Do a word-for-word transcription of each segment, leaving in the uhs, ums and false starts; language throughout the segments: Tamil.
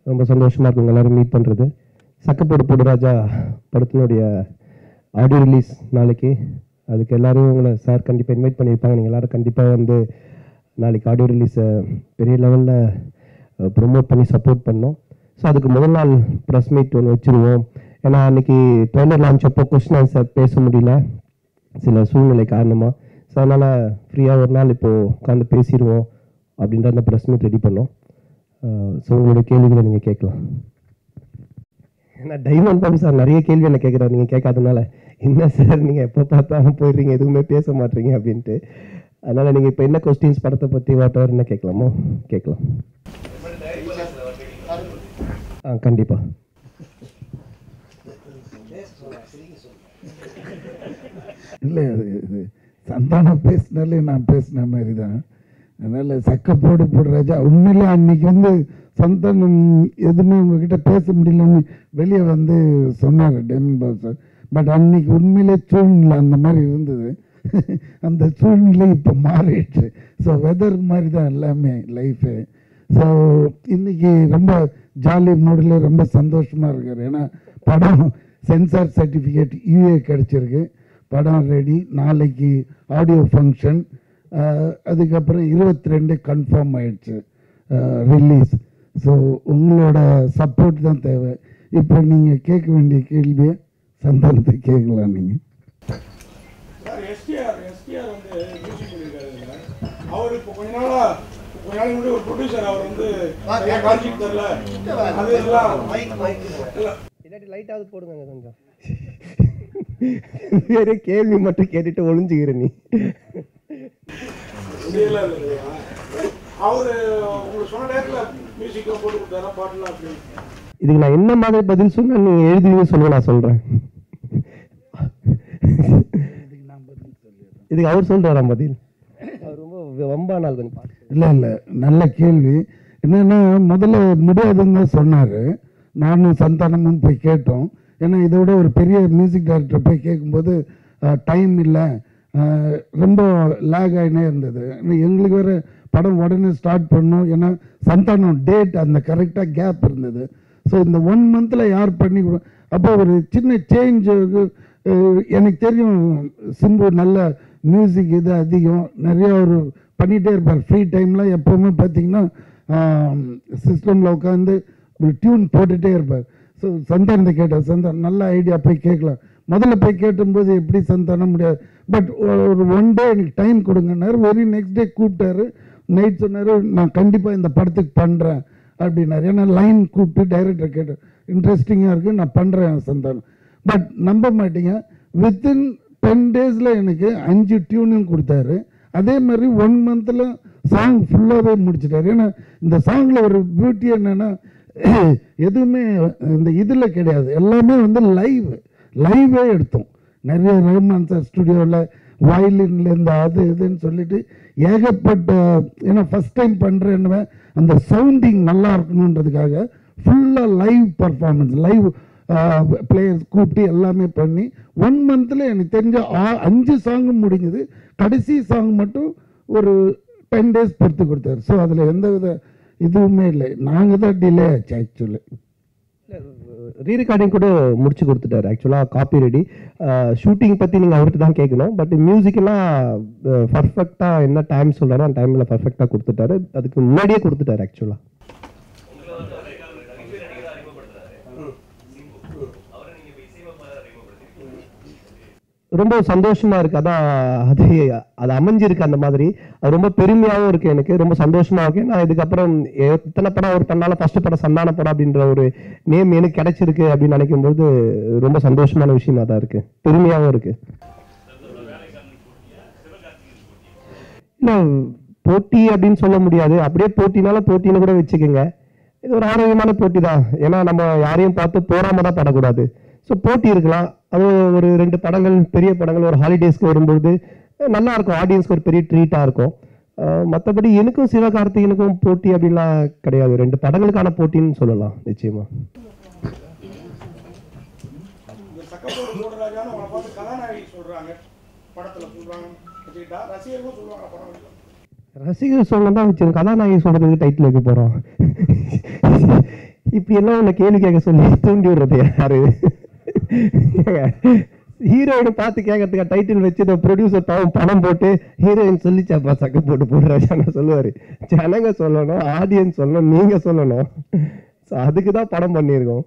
ரொம்ப சந்தோஷமாக இருக்குங்க எல்லோரும் மீட் பண்ணுறது. சக்கப்போடு போடு ராஜா படத்தினுடைய ஆடியோ ரிலீஸ் நாளைக்கு. அதுக்கு எல்லோரும் உங்களை சார் கண்டிப்பாக இன்வைட் பண்ணியிருப்பாங்க. நீங்கள் எல்லோரும் கண்டிப்பாக வந்து நாளைக்கு ஆடியோ ரிலீஸை பெரிய லெவலில் ப்ரொமோட் பண்ணி சப்போர்ட் பண்ணோம். ஸோ அதுக்கு முதல் நாள் ப்ரெஸ் மீட் ஒன்று வச்சுருவோம். ஏன்னா அன்றைக்கி ட்ரெய்லர் லான்ச் அப்போ கொஸ்டின் ஆன்சர் பேச முடியல சில சூழ்நிலை காரணமாக. ஸோ அதனால் ஃப்ரீயாக ஒரு நாள் இப்போது உட்காந்து பேசிடுவோம் அப்படின்ற அந்த ப்ரெஸ் மீட் ரெடி பண்ணோம். ஸோ உங்களுடைய கேள்விகளை நீங்கள் கேட்கலாம். ஏன்னா டைமண்ட் பாபு சார் நிறைய கேள்வி என்ன கேட்குறாரு, நீங்கள் கேட்காதனால. என்ன சார் நீங்கள் எப்போ பார்த்தாலும் போயிடுறீங்க, எதுவுமே பேச மாட்டீங்க அப்படின்ட்டு. அதனால் நீங்கள் இப்போ என்ன கொஸ்டின்ஸ் படத்தை பற்றி வாட்டவர் என்ன கேட்கலாமோ கேட்கலாம். ஆ கண்டிப்பாக. இல்லை, இது சந்தானம் பேசினாலே நான் பேசின மாதிரி தான். அதனால் சக்கப்போடு போடு ராஜா உண்மையிலே அன்னைக்கு வந்து சந்தானம் எதுவுமே உங்ககிட்ட பேச முடியலன்னு வெளியே வந்து சொன்னார் டைமண்ட் பாபு சார். பட் அன்னைக்கு உண்மையிலே சூழ்நிலை அந்த மாதிரி இருந்தது. அந்த சூழ்நிலை இப்போ மாறிடுச்சு. ஸோ வெதர் மாதிரி தான் எல்லாமே லைஃபு. ஸோ இன்னைக்கு ரொம்ப ஜாலி மூடில் ரொம்ப சந்தோஷமாக இருக்கார். ஏன்னா படம் சென்சார் சர்டிஃபிகேட் யூஏ கிடச்சிருக்கு. படம் ரெடி. நாளைக்கு ஆடியோ ஃபங்க்ஷன், அதுக்கப்புறம் இருபத்தி ரெண்டு கன்ஃபார்ம் ஆயிடுச்சு ரிலீஸ். ஸோ உங்களோட சப்போர்ட் தான் தேவை. இப்போ நீங்கள் கேட்க வேண்டிய கேள்வியை சந்தானத்தை கேட்கலாம். நீங்கள் எஸ்டிஆர் எஸ்டிஆர் வந்து மியூசிக் பண்ணியிருக்காரு. அவர் இப்போ கொஞ்ச நாளா கொஞ்ச நாளைக்கு முன்னாடி ஒரு ப்ரொடியூசர் அவர் வந்து கான்செப்ட் தரல, அது எல்லாம் இல்லாட்டி லைட்டாவது போடுங்க கொஞ்சம். வேற கேள்வி மட்டும் கேட்டுட்டு ஒளிஞ்சுக்கிற நீ. அவரு உங்களுக்கு சொன்ன நேரத்துல மியூசிக் போட்டு கொடுத்தாரா பாடலாம் அப்படின்னு. இதுக்கு நான் என்ன மாதிரி பதில் சொன்னா நீங்க எழுதியும் சொல்லுங்க, நான் சொல்றேன். இதுக்கு அவர் சொல்றாரா பதில்? அவர் ரொம்ப வம்பா நாள் கொஞ்சம். இல்லை இல்லை, நல்ல கேள்வி. என்னன்னா முதல்ல முடியாதுன்னு தான் சொன்னார். நானும் சந்தானமும் போய் கேட்டோம். ஏன்னா இதை விட ஒரு பெரிய மியூசிக் டைரக்டர் போய் கேட்கும்போது டைம் இல்லை, ரொம்ப லேக் ஆகினே இருந்தது. எங்களுக்கு வேறு படம் உடனே ஸ்டார்ட் பண்ணோம். ஏன்னா சந்தானம் டேட் அந்த கரெக்டாக கேப் இருந்தது. ஸோ இந்த ஒன் மந்தில் யார் பண்ணி கொடு. அப்போ ஒரு சின்ன சேஞ்ச். எனக்கு தெரியும் சிம்பு நல்ல மியூசிக் இது அதிகம் நிறையா ஒரு பண்ணிகிட்டே இருப்பார். ஃப்ரீ டைமில் எப்போவுமே பார்த்தீங்கன்னா சிஸ்டமில் உட்காந்து ஒரு டியூன் போட்டுகிட்டே இருப்பார். ஸோ சந்தானத்தை கேட்டார். சந்தானம் நல்ல ஐடியா, போய் கேட்கலாம். முதல்ல போய் கேட்டும்போது எப்படி சந்தானம் முடியாது. பட் ஒரு ஒன் டே எனக்கு டைம் கொடுங்கன்னாரு. வெரி நெக்ஸ்ட் டே கூப்பிட்டாரு. நைட் சொன்னார், நான் கண்டிப்பாக இந்த படத்துக்கு பண்ணுறேன் அப்படின்னாரு. ஏன்னா லைன் கூப்பிட்டு டைரக்டர் கேட்டார், இன்ட்ரெஸ்டிங்காக இருக்குது, நான் பண்ணுறேன் சந்தானம். பட் நம்ப மாட்டீங்க, வித்தின் டென் டேஸில் எனக்கு அஞ்சு டியூனும் கொடுத்தாரு. அதே மாதிரி ஒன் மந்தில் சாங் ஃபுல்லாகவே முடிச்சிட்டாரு. ஏன்னா இந்த சாங்கில் ஒரு பியூட்டி என்னென்னா எதுவுமே இந்த இதில் கிடையாது, எல்லாமே வந்து லைவ் லைவே எடுத்தோம். நிறைய ரஹ்மான் சார் ஸ்டுடியோவில் வயலின்லேருந்து அது இதுன்னு சொல்லிட்டு ஏகப்பட்ட. ஏன்னா ஃபஸ்ட் டைம் பண்ணுறேன்னு அந்த சவுண்டிங் நல்லா இருக்கணுன்றதுக்காக ஃபுல்லாக லைவ் பர்ஃபார்மன்ஸ், லைவ் பிளேயர்ஸ் கூப்பிட்டு எல்லாமே பண்ணி ஒன் மந்தில் எனக்கு தெரிஞ்ச அஞ்சு சாங்கும் முடிஞ்சது. கடைசி சாங் மட்டும் ஒரு டென் டேஸ் பொறுத்து கொடுத்தாரு. ஸோ அதில் எந்த வித இதுவுமே இல்லை, நாங்கள் தான் டிலே ஆச்சு. ஆக்சுவலி ரீ ரெக்கார்டிங் கூட முடிச்சு கொடுத்துட்டாரு. ஆக்சுவலாக காப்பி ரெடி. ஷூட்டிங் பற்றி நீங்கள் அவர்கிட்ட தான் கேட்கணும். பட் மியூசிக்கெல்லாம் பர்ஃபெக்டாக என்ன டைம் சொல்கிறாரோ அந்த டைமில் பர்ஃபெக்டாக கொடுத்துட்டாரு. அதுக்கு முன்னாடியே கொடுத்துட்டாரு. ஆக்சுவலாக ரொம்ப சந்தோஷமாக இருக்குது. அதான் அது அது அமைஞ்சிருக்கு அந்த மாதிரி. அது ரொம்ப பெருமையாகவும் இருக்குது, எனக்கு ரொம்ப சந்தோஷமாக இருக்குது. நான் இதுக்கப்புறம் எத்தனை படம் அவர் பண்ணாலும் ஃபஸ்ட்டு படம் சந்தான படம் அப்படின்ற ஒரு நேம் எனக்கு கிடைச்சிருக்கு அப்படின்னு நினைக்கும்போது ரொம்ப சந்தோஷமான விஷயமா தான் இருக்குது, பெருமையாகவும் இருக்குது. இல்லை போட்டி அப்படின்னு சொல்ல முடியாது, அப்படியே போட்டினால போட்டின்னு கூட வச்சுக்கோங்க. இது ஒரு ஆரோக்கியமான போட்டி தான். ஏன்னா நம்ம யாரையும் பார்த்து போராம தான் படக்கூடாது. ஸோ போட்டி இருக்கலாம். அது ஒரு ரெண்டு படங்கள் பெரிய படங்கள் ஒரு ஹாலிடேஸ்க்கு வரும்போது நல்லா இருக்கும், ஆடியன்ஸ்க்கு ஒரு பெரிய ட்ரீட்டாக இருக்கும். மற்றபடி எனக்கும் சிவகார்த்திகனுக்கும் போட்டி அப்படின்லாம் கிடையாது, ரெண்டு படங்களுக்கான போட்டின்னு சொல்லலாம் நிச்சயமா. ரசிகர் சொல்ல தான் வச்சிருக்கோம், கதாநாயகி சொல்றதுக்கு டைட்டில் வைக்க போகிறோம். இப்படி எல்லாம் உன்னை கேள்வி கேட்க சொல்லி தூண்டி விடுறது யாரு? ஹீரோயினை பார்த்து கேட்கறதுக்கு டைட்டில் வச்சு இந்த ப்ரொடியூசர் பாவம் பணம் போட்டு ஹீரோயின் சொல்லிச்சாப்பா சக்க போட்டு போடுறாரு சொல்லுவாரு. ஜனங்க சொல்லணும், ஆடியன்ஸ் சொல்லணும், நீங்க சொல்லணும். ஸோ அதுக்கு தான் படம் பண்ணியிருக்கோம்.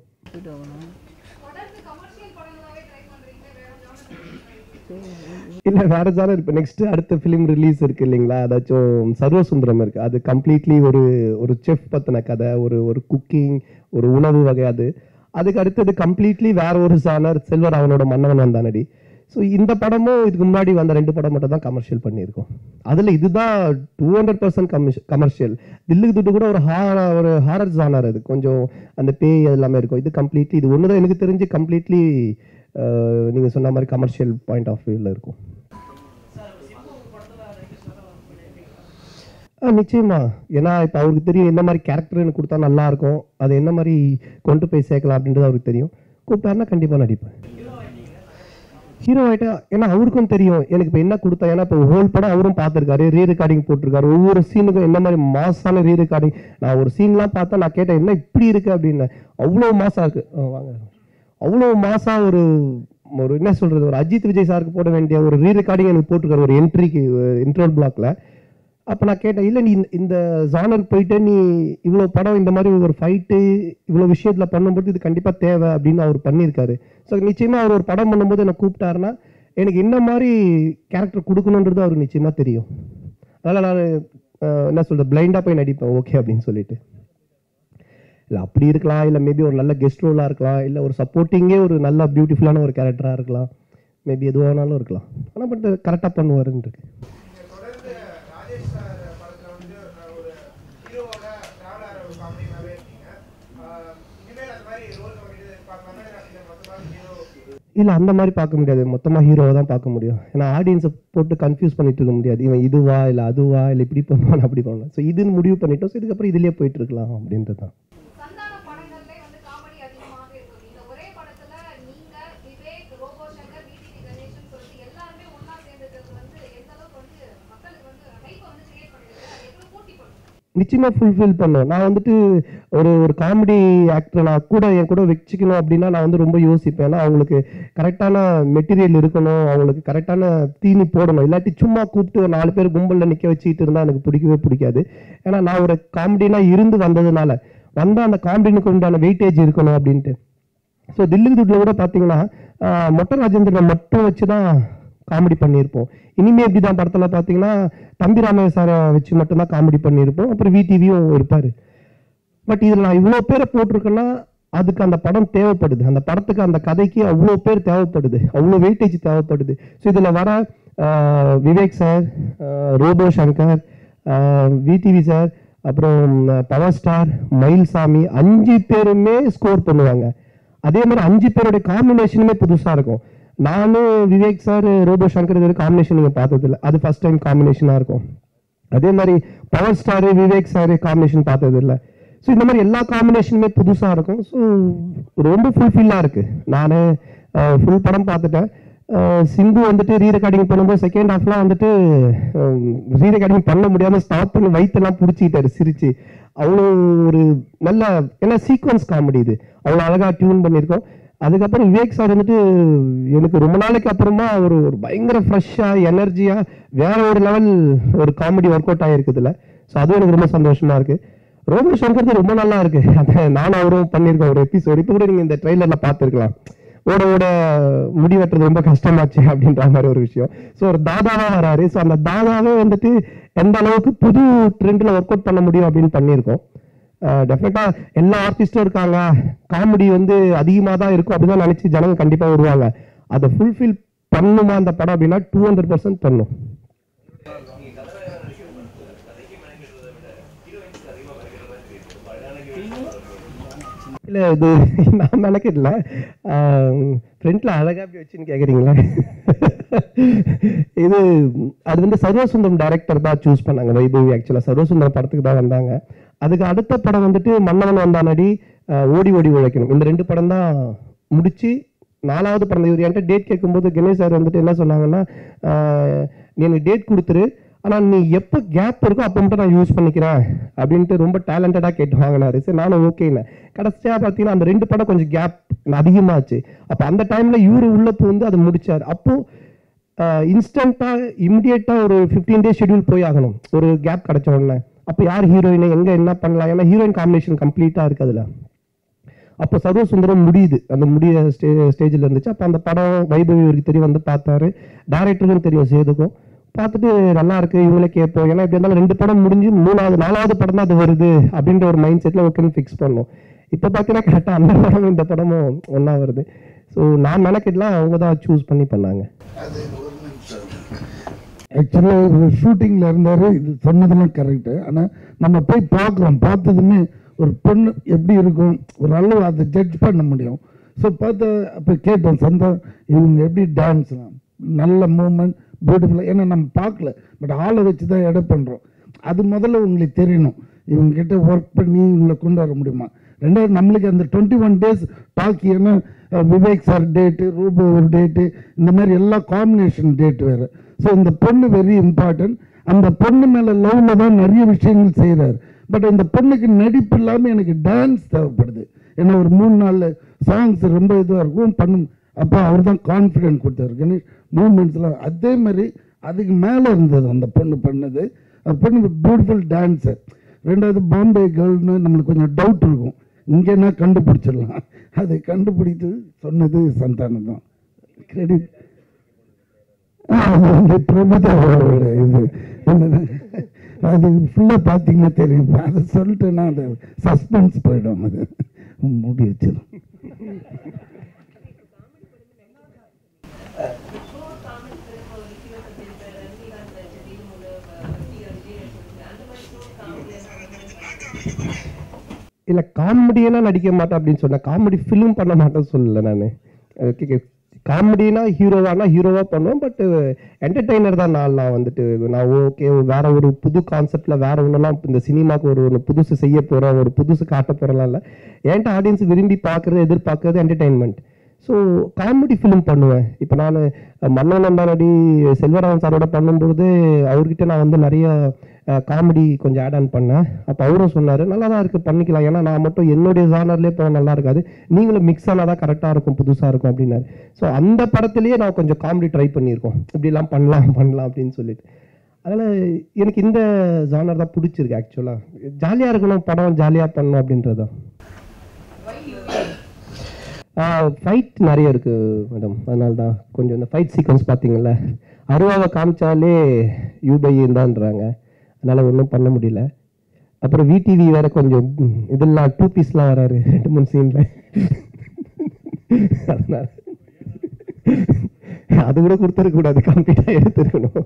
இல்லை வேற ஜானர் இப்போ நெக்ஸ்ட் அடுத்த ஃபிலிம் ரிலீஸ் இருக்கு இல்லைங்களா, அதாச்சும் சர்வசுந்தரம் இருக்கு. அது கம்ப்ளீட்லி ஒரு ஒரு செஃப் பற்றின கதை, ஒரு ஒரு குக்கிங், ஒரு உணவு வகை. அது அதுக்கு அடுத்தது கம்ப்ளீட்லி வேற ஒரு ஜானர், செல்வராவனோட மன்னவன் வந்தானடி. ஸோ இந்த படமும் இதுக்கு முன்னாடி வந்த ரெண்டு படம் மட்டும் தான் கமர்ஷியல் பண்ணியிருக்கோம். அதில் இதுதான் டூ ஹண்ட்ரட் பர்சன்ட் கமிஷ் கமர்ஷியல். தில்லுக்கு துட்டு கூட ஒரு ஹார ஒரு ஹாரர் ஜானர், அது கொஞ்சம் அந்த பேய் எல்லாமே இருக்கும். இது கம்ப்ளீட்லி இது ஒன்று தான் எனக்கு தெரிஞ்சு கம்ப்ளீட்லி நீங்கள் சொன்ன மாதிரி கமர்ஷியல் பாயிண்ட் ஆஃப் வியூவில் இருக்கும். ஆ நிச்சயமா. ஏன்னா இப்போ அவருக்கு தெரியும் என்ன மாதிரி கேரக்டர் எனக்கு கொடுத்தா நல்லா இருக்கும், அது என்ன மாதிரி கொண்டு போய் சேர்க்கலாம் அப்படின்றது அவருக்கு தெரியும். கூப்பிட்டாருன்னா கண்டிப்பாக நடிப்பேன். ஹீரோ ஆகிட்டா ஏன்னா அவருக்கும் தெரியும் எனக்கு இப்போ என்ன கொடுத்தா. ஏன்னா இப்போ ஹோல் படம் அவரும் பார்த்துருக்காரு, ரீ ரெக்கார்டிங் போட்டிருக்காரு. ஒவ்வொரு சீனுக்கும் என்ன மாதிரி மாசான ரீ ரெக்கார்டிங். நான் ஒரு சீன்லாம் பார்த்தா நான் கேட்டேன் என்ன இப்படி இருக்கு அப்படின்னு. அவ்வளோ மாசா இருக்கு. வாங்க அவ்வளோ மாசா ஒரு ஒரு என்ன சொல்றது, ஒரு அஜித் விஜய் சாருக்கு போட வேண்டிய ஒரு ரீ ரெக்கார்டிங் எனக்கு போட்டிருக்காரு ஒரு என்ட்ரிக்கு, இன்ட்ரோல் பிளாக்ல. அப்போ நான் கேட்டேன் இல்லை நீ இந்த ஜானருக்கு போயிட்டு நீ இவ்வளோ படம் இந்த மாதிரி ஒரு ஃபைட்டு இவ்வளோ விஷயத்தில் பண்ணும்போது இது கண்டிப்பாக தேவை அப்படின்னு அவர் பண்ணியிருக்காரு. ஸோ நிச்சயமாக அவர் ஒரு படம் பண்ணும்போது என்னை கூப்பிட்டாருன்னா எனக்கு என்ன மாதிரி கேரக்டர் கொடுக்கணுன்றது அவருக்கு நிச்சயமாக தெரியும். அதனால் நான் என்ன சொல்கிறது பிளைண்டாக போய் நடிப்பேன் ஓகே அப்படின்னு சொல்லிட்டு. இல்லை அப்படி இருக்கலாம், இல்லை மேபி ஒரு நல்ல கெஸ்ட் ரோலாக இருக்கலாம், இல்லை ஒரு சப்போர்ட்டிங்கே ஒரு நல்ல பியூட்டிஃபுல்லான ஒரு கேரக்டராக இருக்கலாம், மேபி எதுவானாலும் இருக்கலாம். ஆனால் பட் கரெக்டாக பண்ணுவாருன்னு இருக்கு. இல்லை அந்த மாதிரி பார்க்க முடியாது, மொத்தமாக ஹீரோவை தான் பார்க்க முடியும். ஏன்னா ஆடியன்ஸை போட்டு கன்ஃபியூஸ் பண்ணிட்டு இருக்க முடியாது. இவன் இதுவா இல்லை அதுவா இல்லை இப்படி பண்ணுவான் அப்படி பண்ணுவான். ஸோ இதுன்னு முடிவு பண்ணிட்டோம். ஸோ இதுக்கப்புறம் இதுலேயே போயிட்டு இருக்கலாம் அப்படின்றது தான். நிச்சயமாக ஃபுல்ஃபில் பண்ணும். நான் வந்துட்டு ஒரு ஒரு காமெடி ஆக்டர் நான் கூட என் கூட வச்சுக்கணும் அப்படின்னா நான் வந்து ரொம்ப யோசிப்பேன். ஏன்னா அவங்களுக்கு கரெக்டான மெட்டீரியல் இருக்கணும், அவங்களுக்கு கரெக்டான தீனி போடணும். இல்லாட்டி சும்மா கூப்பிட்டு ஒரு நாலு பேர் கும்பலில் நிற்க வச்சுக்கிட்டு இருந்தால் எனக்கு பிடிக்கவே பிடிக்காது. ஏன்னா நான் ஒரு காமெடினா இருந்து வந்ததுனால வந்தால் அந்த காமெடினுக்கு உண்டான வெயிட்டேஜ் இருக்கணும் அப்படின்ட்டு. ஸோ தில்லுக்கு துட்டில் கூட பார்த்தீங்கன்னா மொட்டை ராஜேந்திரனை மட்டும் வச்சு தான் காமெடி பண்ணியிருப்போம். இனிமே இப்படி தான் படத்தில் பார்த்தீங்கன்னா தம்பி ராமையா சாரை வச்சு மட்டும்தான் காமெடி பண்ணியிருப்போம். அப்புறம் விடிவியும் இருப்பார். பட் இதில் நான் இவ்வளோ பேரை போட்டிருக்கேன்னா அதுக்கு அந்த படம் தேவைப்படுது, அந்த படத்துக்கு அந்த கதைக்கு அவ்வளோ பேர் தேவைப்படுது, அவ்வளோ வெயிட்டேஜ் தேவைப்படுது. ஸோ இதில் வர Vivek sir, Robo Shankar, VTV sir, அப்புறம் பவர் ஸ்டார், மயில்சாமி அஞ்சு பேருமே ஸ்கோர் பண்ணுவாங்க. அதே மாதிரி அஞ்சு பேருடைய காம்பினேஷனுமே புதுசாக இருக்கும். நானும் விவேக் சார், ரோபோ சங்கர் இது காம்பினேஷன் நீங்கள் பார்த்ததில்ல, அது ஃபர்ஸ்ட் டைம் காம்பினேஷனாக இருக்கும். அதே மாதிரி power star Vivek sir combination பார்த்ததில்ல. ஸோ இந்த மாதிரி எல்லா காம்பினேஷனுமே புதுசாக இருக்கும். ஸோ ரொம்ப ஃபுல்ஃபில்லாக இருக்குது. நான் ஃபுல் படம் பார்த்துட்டேன். சிந்து வந்துட்டு ரீ ரெக்கார்டிங் பண்ணும்போது செகண்ட் ஹாஃப்லாம் வந்துட்டு ரீ ரெக்கார்டிங் பண்ண முடியாமல் ஸ்டாப் பண்ணி வயிற்றெல்லாம் பிடிச்சிக்கிட்டாரு சிரிச்சு. அவ்வளோ ஒரு நல்ல ஏன்னா சீக்வன்ஸ் காமெடி இது அவ்வளோ அழகாக டியூன் பண்ணியிருக்கோம். அதுக்கப்புறம் விவேக் சார் வந்துட்டு எனக்கு ரொம்ப நாளைக்கு அப்புறமா ஒரு ஒரு பயங்கர ஃப்ரெஷ்ஷாக எனர்ஜியாக வேற ஒரு லெவல் ஒரு காமெடி ஒர்க் அவுட் ஆகிருக்குதுல. ஸோ அதுவும் எனக்கு ரொம்ப சந்தோஷமா இருக்கு. ரோபோ சங்கர் ரொம்ப நல்லா இருக்கு. அதை நானும் அவரும் பண்ணியிருக்கோம் ஒரு எபிசோடு. இப்போ கூட நீங்கள் இந்த ட்ரெய்லரில் பார்த்துருக்கலாம். ஓட ஓட முடி வெட்டுறது ரொம்ப கஷ்டமாச்சு அப்படின்ற மாதிரி ஒரு விஷயம். ஸோ ஒரு தாதாவாக வராரு. ஸோ அந்த தாதாவே வந்துட்டு எந்த அளவுக்கு புது ட்ரெண்டில் ஒர்க் அவுட் பண்ண முடியும் அப்படின்னு பண்ணியிருக்கோம். டெஃபினட்டாக எல்லா ஆர்டிஸ்டும் இருக்காங்க, காமெடி வந்து அதிகமாக தான் இருக்கும் அப்படிதான் நினச்சி ஜனங்க கண்டிப்பாக வருவாங்க. அதை ஃபுல்ஃபில் பண்ணுமா அந்த படம் அப்படின்னா டூ ஹண்ட்ரட் பர்சன்ட் பண்ணும். இல்லை இது நான் நினைக்கல, ஃப்ரெண்ட்ல அழகாக அப்படி வச்சுன்னு கேட்குறீங்களா? இது அது வந்து சர்வசுந்தரம் டைரக்டர் தான் சூஸ் பண்ணாங்க. வைபவி ஆக்சுவலாக சர்வசுந்தரம் படத்துக்கு தான் வந்தாங்க. அதுக்கு அடுத்த படம் வந்துட்டு மன்னவன் வந்தானடி, ஓடி ஓடி உழைக்கணும். இந்த ரெண்டு படம் தான் முடிச்சு நாலாவது படம். இவர் என்கிட்ட டேட் கேட்கும்போது கணேஷ் சார் வந்துட்டு என்ன சொன்னாங்கன்னா, நீ எனக்கு டேட் கொடுத்துரு, ஆனால் நீ எப்போ கேப் இருக்கோ அப்போ மட்டும் நான் யூஸ் பண்ணிக்கிறேன் அப்படின்ட்டு ரொம்ப டேலண்டடாக கேட்டு வாங்கினாரு. சரி நானும் ஓகேண்ணே. கடைசியாக பார்த்தீங்கன்னா அந்த ரெண்டு படம் கொஞ்சம் கேப் அதிகமாச்சு. அப்போ அந்த டைமில் இவரு உள்ள வந்து அதை முடிச்சார். அப்போது இன்ஸ்டண்ட்டாக இமிடியேட்டாக ஒரு ஃபிஃப்டீன் டேஸ் ஷெட்யூல் போய் ஆகணும் ஒரு கேப் கிடச்ச உடனே. அப்போ யார் ஹீரோயினை எங்கே என்ன பண்ணலாம், ஏன்னா ஹீரோயின் காம்பினேஷன் கம்ப்ளீட்டாக இருக்குது அதில். அப்போ சர்வ சுந்தரம் முடியுது, அந்த முடிய ஸ்டே ஸ்டேஜில் இருந்துச்சு. அப்போ அந்த படம் வைபவி இவருக்கு தெரியும், வந்து பார்த்தாரு. டேரக்டருக்கும் தெரியும் சேதுக்கும். பார்த்துட்டு நல்லா இருக்கு இவங்களே கேட்போம், ஏன்னா இப்படி இருந்தாலும் ரெண்டு படம் முடிஞ்சு மூணாவது நாலாவது படம் தான் அது வருது அப்படின்ற ஒரு மைண்ட் செட்டில் ஓகேன்னு ஃபிக்ஸ் பண்ணோம். இப்போ பார்த்தீங்கன்னா கரெக்டாக அந்த படமும் இந்த படமும் ஒன்றா வருது. ஸோ நான் மெனக்கெட்டலாம் அவங்க தான் சூஸ் பண்ணி பண்ணாங்க. ஆக்சுவலாக ஷூட்டிங்கில் இருந்தார், இது சொன்னதெல்லாம் கரெக்டு. ஆனால் நம்ம போய் பார்க்குறோம், பார்த்ததுமே ஒரு பொண்ணு எப்படி இருக்கும் ஒரு அளவு அதை ஜட்ஜ் பண்ண முடியும். ஸோ பார்த்து அப்போ கேட்டோம் சந்தா இவங்க எப்படி டான்ஸ்லாம் நல்ல மூமெண்ட் பியூட்டிஃபுல்லாக, ஏன்னா நம்ம பார்க்கல, பட் ஆளை வச்சு தான் எடை பண்ணுறோம். அது முதல்ல உங்களுக்கு தெரியணும், இவங்ககிட்ட ஒர்க் பண்ணி இவங்களை கொண்டு வர முடியுமா. ரெண்டாவது நம்மளுக்கு அந்த டுவெண்ட்டி ஒன் டேஸ் டாக்கி, ஏன்னா விவேக் சார் டேட்டு, ரூபோ ஒரு டேட்டு, இந்த மாதிரி எல்லா காம்பினேஷன் டேட் வேறு. ஸோ இந்த பொண்ணு வெரி இம்பார்ட்டன்ட். அந்த பொண்ணு மேலே லவ்வில் தான் நிறைய விஷயங்கள் செய்கிறார். பட் இந்த பொண்ணுக்கு நடிப்பு இல்லாமல் எனக்கு டான்ஸ் தேவைப்படுது. ஏன்னா ஒரு மூணு நாலு சாங்ஸ் ரொம்ப இதுவாக இருக்கும் பண்ணும். அப்போ அவர் தான் கான்ஃபிடென்ட் கொடுத்தாரு கணேஷ் மூமெண்ட்ஸ்லாம். அதே மாதிரி அதுக்கு மேலே இருந்தது அந்த பொண்ணு பண்ணது. அந்த பொண்ணு பியூட்டிஃபுல் டான்ஸர். ரெண்டாவது பாம்பே கேர்ள்னு நம்மளுக்கு கொஞ்சம் டவுட் இருக்கும், இங்கேனா கண்டுபிடிச்சிடலாம். அதை கண்டுபிடித்து சொன்னது சந்தானம் தான். கிரெடிட் பிரபுதாவோட இது என்னது அது ஃபுல்லாக பார்த்தீங்கன்னா தெரியும். அதை சொல்லிட்டுன்னா அது சஸ்பென்ஸ் போயிடும், அது மூடி வச்சிடும். இல்லை காமெடியெல்லாம் நடிக்க மாட்டேன் அப்படின்னு சொன்னேன், காமெடி ஃபிலிம் பண்ண மாட்டேன்னு சொல்லலை நான். காமெடினா ஹீரோவானா ஹீரோவாக பண்ணுவேன், பட் என்டர்டெய்னர் தான் நான். நான் வந்துட்டு நான் ஓகே வேற ஒரு புது கான்செப்டில் வேற ஒன்றெல்லாம் இந்த சினிமாவுக்கு ஒரு ஒன்று புதுசு செய்ய போகிறேன், ஒரு புதுசு காட்ட போகிறலாம் இல்லை. என்கிட்ட ஆடியன்ஸ் விரும்பி பார்க்குறது எதிர்பார்க்கறது என்டர்டெயின்மெண்ட். ஸோ காமெடி ஃபிலிம் பண்ணுவேன். இப்போ நான் மன்னன் நம்பானடி செல்வராமன் சாரோட பண்ணும்போது அவர்கிட்ட நான் வந்து நிறைய காமெடி கொஞ்சம் ஆட் ஆன் பண்ணேன். அப்போ அவரும் சொன்னார் நல்லா தான் இருக்குது பண்ணிக்கலாம், ஏன்னா நான் மட்டும் என்னுடைய ஜானர்லேயே போனால் நல்லா இருக்காது, நீங்களும் மிக்ஸ் ஆனால் தான் கரெக்டாக இருக்கும், புதுசாக இருக்கும் அப்படின்னாரு. ஸோ அந்த படத்துலேயே நான் கொஞ்சம் காமெடி ட்ரை பண்ணியிருக்கோம், இப்படிலாம் பண்ணலாம் பண்ணலாம் அப்படின்னு சொல்லிட்டு. அதனால் எனக்கு இந்த ஜானர் தான் பிடிச்சிருக்கு. ஆக்சுவலாக ஜாலியாக இருக்கணும், படம் ஜாலியாக பண்ணணும் அப்படின்றதான். ஃபைட் நிறைய இருக்குது மேடம், அதனால தான் கொஞ்சம் இந்த ஃபைட் சீக்வன்ஸ் பார்த்தீங்கல்ல, அருவாவை காமிச்சாலே யூபைந்தான்றாங்க, அதனால் ஒன்றும் பண்ண முடியல. அப்புறம் விடிவி வேற கொஞ்சம் இதெல்லாம் டூ பீஸ்லாம் வராரு ரெண்டு மூணு சீனில், அதனால அது கூட கொடுத்துருக்கூடாது, கம்ப்ளீட்டாக எடுத்துருக்கணும்.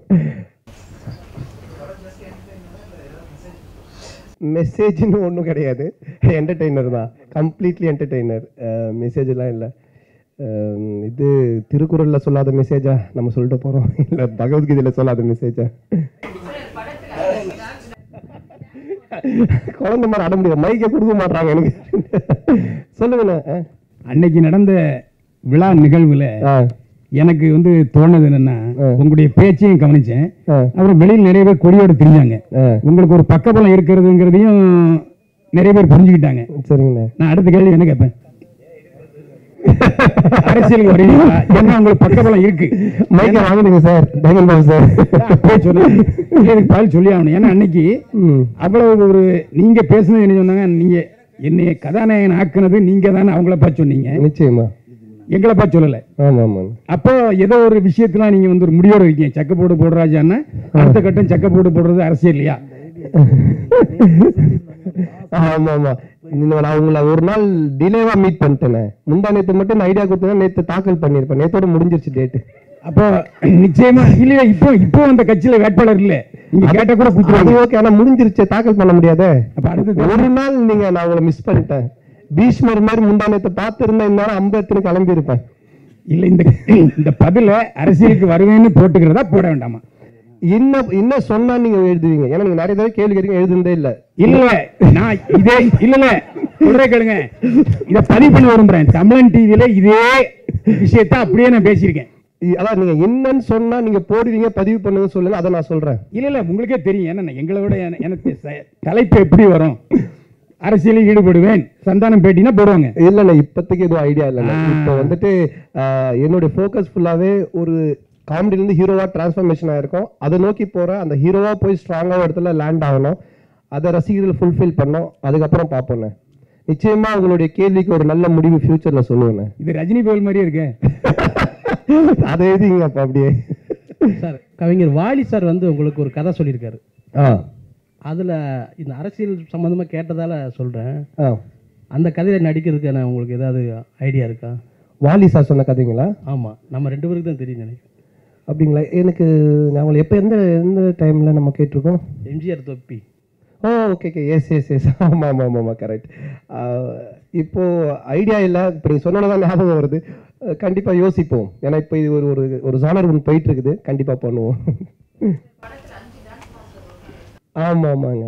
மெசேஜ்னு ஒன்றும் கிடையாது, என்டர்டெய்னர் தான், கம்ப்ளீட்லி என்டர்டெய்னர், மெசேஜெல்லாம் இல்லை. இது திருக்குறளில் சொல்லாத மெசேஜா நம்ம சொல்லிட்டு போகிறோம், இல்லை பகவத்கீதையில் சொல்லாத மெசேஜா? குழந்தை மாதிரி அட முடியும், மைக்கை கொடுக்க மாட்டாங்க எனக்கு. சொல்லுங்கண்ணா. அன்னைக்கு நடந்த விழா நிகழ்வுல எனக்கு வந்து தோணுது என்னன்னா, உங்களுடைய பேச்சையும் கவனிச்சேன், அப்புறம் வெளியில் நிறைய பேர் கொடியோடு தெரிஞ்சாங்க, உங்களுக்கு ஒரு பக்கபலம் இருக்கிறதுங்கிறதையும் நிறைய பேர் புரிஞ்சுக்கிட்டாங்க. சரிங்கண்ணா, நான் அடுத்த கேள்வி என்ன கேட்பேன், அரசியலுக்கு வரீங்களா? ஏன்னா உங்களுக்கு பக்கபலம் இருக்கு, மைக்கை வாங்குறீங்க சார், டைமண்ட் சார் எனக்கு பதில் சொல்லி ஆகணும். ஏன்னா அன்னைக்கு அவ்வளவு ஒரு நீங்க பேசுனது என்ன சொன்னாங்க, நீங்க என்னைய கதாநாயகன் ஆக்குனது நீங்க தானே அவங்கள பார்த்து சொன்னீங்க. நிச்சயமா எங்களை பார்த்து சொல்லல. அப்போ ஏதோ ஒரு விஷயத்துல நீங்க வந்து ஒரு முடிவோட இருக்கீங்க, சக்க போடு போடுறாஜான்னா அடுத்த கட்டம் சக்க போடு போடுறது அரசியல் இல்லையா? ஆமா ஆமா, நான் உங்களை ஒரு நாள் டிலேவா மீட் பண்ணிட்டேன், முந்தா நேற்று மட்டும் நான் ஐடியா கொடுத்தேன், நேற்று தாக்கல் பண்ணிருப்பேன், நேத்தோட முடிஞ்சிருச்சு டேட்டு. அப்போ நிச்சயமா இல்லையா, இப்போ இப்போ அந்த கட்சியில வேட்பாளர் இல்ல, நீங்க கேட்ட கூட கொடுத்துருவாங்க. ஓகே, ஆனா முடிஞ்சிருச்சு, தாக்கல் பண்ண முடியாது. அப்ப அடுத்து ஒரு நாள் நீங்க நான் உங்களை மிஸ் பண்ணிட்டேன், பீஷ்மர் மாதிரி முந்தானத்தை பார்த்திருந்தா இந்நேரம் ஐம்பத்துன்னு கிளம்பி இருப்பேன். இல்ல இந்த இந்த பதில அரசியலுக்கு வருவேன்னு போட்டுக்கிறதா போட வேண்டாமா? என்ன என்ன சொன்னா நீங்க எழுதுவீங்க, ஏன்னா நீங்க நிறைய தடவை கேள்வி கேட்க எழுதுனதே இல்ல. இல்ல நான் இதே இல்ல இல்ல சொல்றே கேளுங்க, இத பதிவு பண்ண விரும்புறேன். தமிழன் டிவில இதே விஷயத்த அப்படியே நான் பேசியிருக்கேன். அதான் நீங்க என்னன்னு சொன்னா நீங்க போடுவீங்க, பதிவு பண்ணுங்க, சொல்லுங்க, அதை நான் சொல்றேன். இல்ல இல்ல உங்களுக்கே தெரியும். ஏன்னா எங்களை விட எனக்கு தலைப்பு எப்படி வரும், அரசியலில் ஈடுபடுவேன், சந்தானம் பேட்டினா போடுவாங்க. இல்லைண்ணா இப்போதைக்கு எதுவும் ஐடியா இல்லைண்ணா. இப்போ வந்துட்டு என்னுடைய ஃபோக்கஸ் ஃபுல்லாகவே ஒரு காமெடிலேருந்து ஹீரோவாக டிரான்ஸ்ஃபர்மேஷன் ஆகிருக்கும். அதை நோக்கி போகிற அந்த ஹீரோவாக போய் ஸ்ட்ராங்காக இடத்துல லேண்ட் ஆகணும், அதை ரசிகர்கள் ஃபுல்ஃபில் பண்ணோம், அதுக்கப்புறம் பார்ப்போண்ணே. நிச்சயமா உங்களுடைய கேள்விக்கு ஒரு நல்ல முடிவு ஃபியூச்சரில் சொல்லுவேண்ணே. இது ரஜினி போல் மாதிரியே இருக்கு. அதை எழுதிங்க அப்போ அப்படியே. சார் கவிஞர் வாலி சார் வந்து உங்களுக்கு ஒரு கதை சொல்லியிருக்காரு. ஆ அதில் இந்த அரசியல் சம்மந்தமாக கேட்டதால் சொல்கிறேன். ஆ அந்த கதையில் நடிக்கிறதுக்கான உங்களுக்கு ஏதாவது ஐடியா இருக்கா? வாலி சார் சொன்ன கதைங்களா? ஆமாம், நம்ம ரெண்டு பேருக்கு தான் தெரியும் நினைக்கிறேன். அப்படிங்களா? எனக்கு நான் எப்போ எந்த எந்த டைமில் நம்ம கேட்டிருக்கோம்? எம்ஜிஆர் தொப்பி. Oh okay okay yes yes yes ஆமாம் ஆமாம் ஆமாம் ஆமாம் கரெக்ட். இப்போது ஐடியா இல்லை, இப்போ நீங்கள் சொன்னதான் ஞாபகம் வருது. கண்டிப்பாக யோசிப்போம், ஏன்னா இப்போ இது ஒரு ஒரு ஒரு ஜானர் ஒன்று போயிட்டுருக்குது, கண்டிப்பாக பண்ணுவோம். ஆமாம் ஆமாங்க.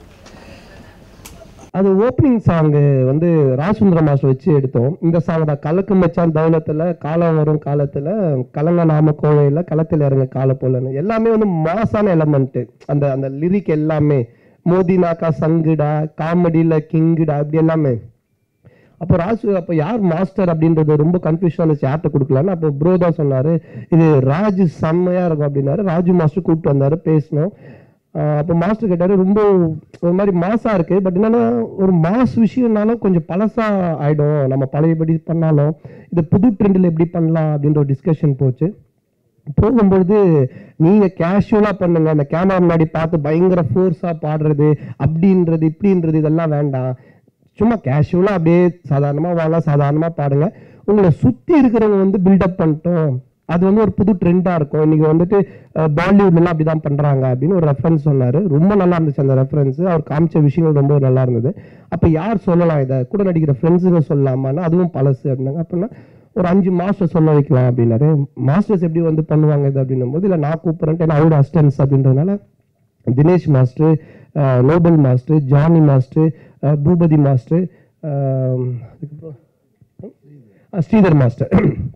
அது ஓப்பனிங் சாங்கு வந்து ராஜசுந்தர மாஸ்டர் வச்சு எடுத்தோம். இந்த சாங் தான் கலக்கு மச்சான் தௌலத்தில், காலம் வரும் காலத்தில், கலங்க நாம கோவையில், களத்தில் இறங்க கால போலன்னு எல்லாமே வந்து மாசான எலமெண்ட்டு. அந்த அந்த லிரிக் எல்லாமே மோதினாக்கா சங்குடா, காமெடியில் கிங்குடா, அப்படி எல்லாமே. அப்போ ராஜு அப்போ யார் மாஸ்டர் அப்படின்றது ரொம்ப கன்ஃபியூஷன் இருந்துச்சு, யார்கிட்ட கொடுக்கலான்னு. அப்போ ப்ரோ தான் சொன்னார், இது ராஜு செம்மையாக இருக்கும் அப்படின்னாரு. ராஜு மாஸ்டர் கூப்பிட்டு வந்தார், பேசினோம். அப்போ மாஸ்டர் கேட்டார், ரொம்ப ஒரு மாதிரி மாசாக இருக்குது, பட் என்னென்னா ஒரு மாஸ் விஷயம்னாலும் கொஞ்சம் பழசாக ஆகிடும், நம்ம பழையபடி பண்ணாலும் இது புது ட்ரெண்டில் எப்படி பண்ணலாம் அப்படின்ற ஒரு டிஸ்கஷன் போச்சு. போகும்பொழுது நீங்கள் கேஷுவலாக பண்ணுங்க, அந்த கேமரா முன்னாடி பார்த்து பயங்கர ஃபோர்ஸாக பாடுறது அப்படின்றது இப்படின்றது இதெல்லாம் வேண்டாம், சும்மா கேஷுவலாக அப்படியே சாதாரணமாக வாழலாம், சாதாரணமாக பாடுங்க, உங்களை சுற்றி இருக்கிறவங்க வந்து பில்டப் பண்ணிட்டோம், அது வந்து ஒரு புது ட்ரெண்டாக இருக்கும். இன்றைக்கி வந்துட்டு பாலிவுட்லாம் அப்படி தான் பண்ணுறாங்க அப்படின்னு ஒரு ரெஃபரன்ஸ் சொன்னார். ரொம்ப நல்லா இருந்துச்சு அந்த ரெஃபரன்ஸு, அவர் காமிச்ச விஷயங்கள் ரொம்ப நல்லா இருந்தது. அப்போ யார் சொல்லலாம், இதை கூட நடிக்கிற ஃப்ரெண்ட்ஸுங்க சொல்லலாமான்னா அதுவும் பழசு அப்படின்னாங்க. அப்படின்னா ஒரு அஞ்சு மாஸ்டர் சொல்ல வைக்கலாம் அப்படின்னாரு. மாஸ்டர்ஸ் எப்படி வந்து பண்ணுவாங்க இது அப்படின்னும் போது, இல்லை நான் கூப்பிட்றேன்ட்டு, ஏன்னா அவரோட அசிஸ்டன்ஸ் அப்படின்றதுனால Dinesh master, Noble master, Johnny master, Boopathy master, அதுக்கப்புறம் ஸ்ரீதர் மாஸ்டர்.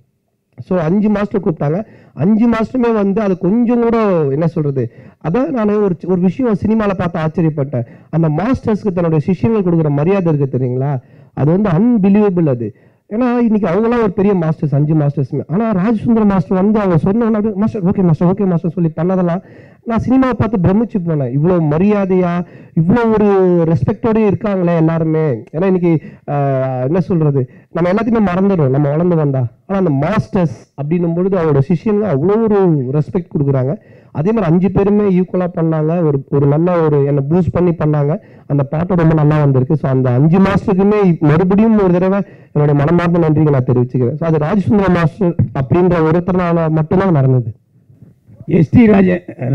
ஸோ அஞ்சு மாஸ்டர் கூப்பிட்டாங்க. அஞ்சு மாஸ்டருமே வந்து அது கொஞ்சம் கூட என்ன சொல்கிறது, அதான் நான் ஒரு ஒரு விஷயம் சினிமாவில் பார்த்து ஆச்சரியப்பட்டேன். அந்த மாஸ்டர்ஸ்க்கு தன்னுடைய சிஷ்யங்கள் கொடுக்குற மரியாதை இருக்குது தெரியுங்களா, அது வந்து அன்பிலீவபிள். அது ஏன்னா இன்னைக்கு அவங்களாம் ஒரு பெரிய மாஸ்டர்ஸ், அஞ்சு மாஸ்டர்ஸுமே. ஆனால் ராஜசுந்தர மாஸ்டர் வந்து அவங்க சொன்னோன்னா master okay master okay master சொல்லி பண்ணதெல்லாம் நான் சினிமாவை பார்த்து பிரமிச்சு போனேன். இவ்வளோ மரியாதையா, இவ்வளோ ஒரு ரெஸ்பெக்டோடய இருக்காங்களே எல்லாருமே. ஏன்னா இன்னைக்கு என்ன சொல்கிறது, நம்ம எல்லாத்தையுமே மறந்துடும் நம்ம வளர்ந்து வந்தா. ஆனால் அந்த மாஸ்டர்ஸ் அப்படின்னும் பொழுது அவரோட சிஷியங்க அவ்வளோ ஒரு ரெஸ்பெக்ட் கொடுக்குறாங்க. அதே மாதிரி அஞ்சு பேருமே ஈக்குவலாக பண்ணாங்க, ஒரு ஒரு நல்ல ஒரு என்னை பூஸ்ட் பண்ணி பண்ணாங்க. அந்த பாட்டு ரொம்ப நல்லா வந்திருக்கு. ஸோ அந்த அஞ்சு மாஸ்டருக்குமே மறுபடியும் ஒரு தடவை என்னுடைய மனமார்ந்த நன்றிகளை நான் தெரிவிச்சுக்கிறேன். ஸோ அது ராஜசுந்தர மாஸ்டர் அப்படின்ற ஒருத்தனால மட்டும்தான் நடந்தது. எஸ்டி ராஜ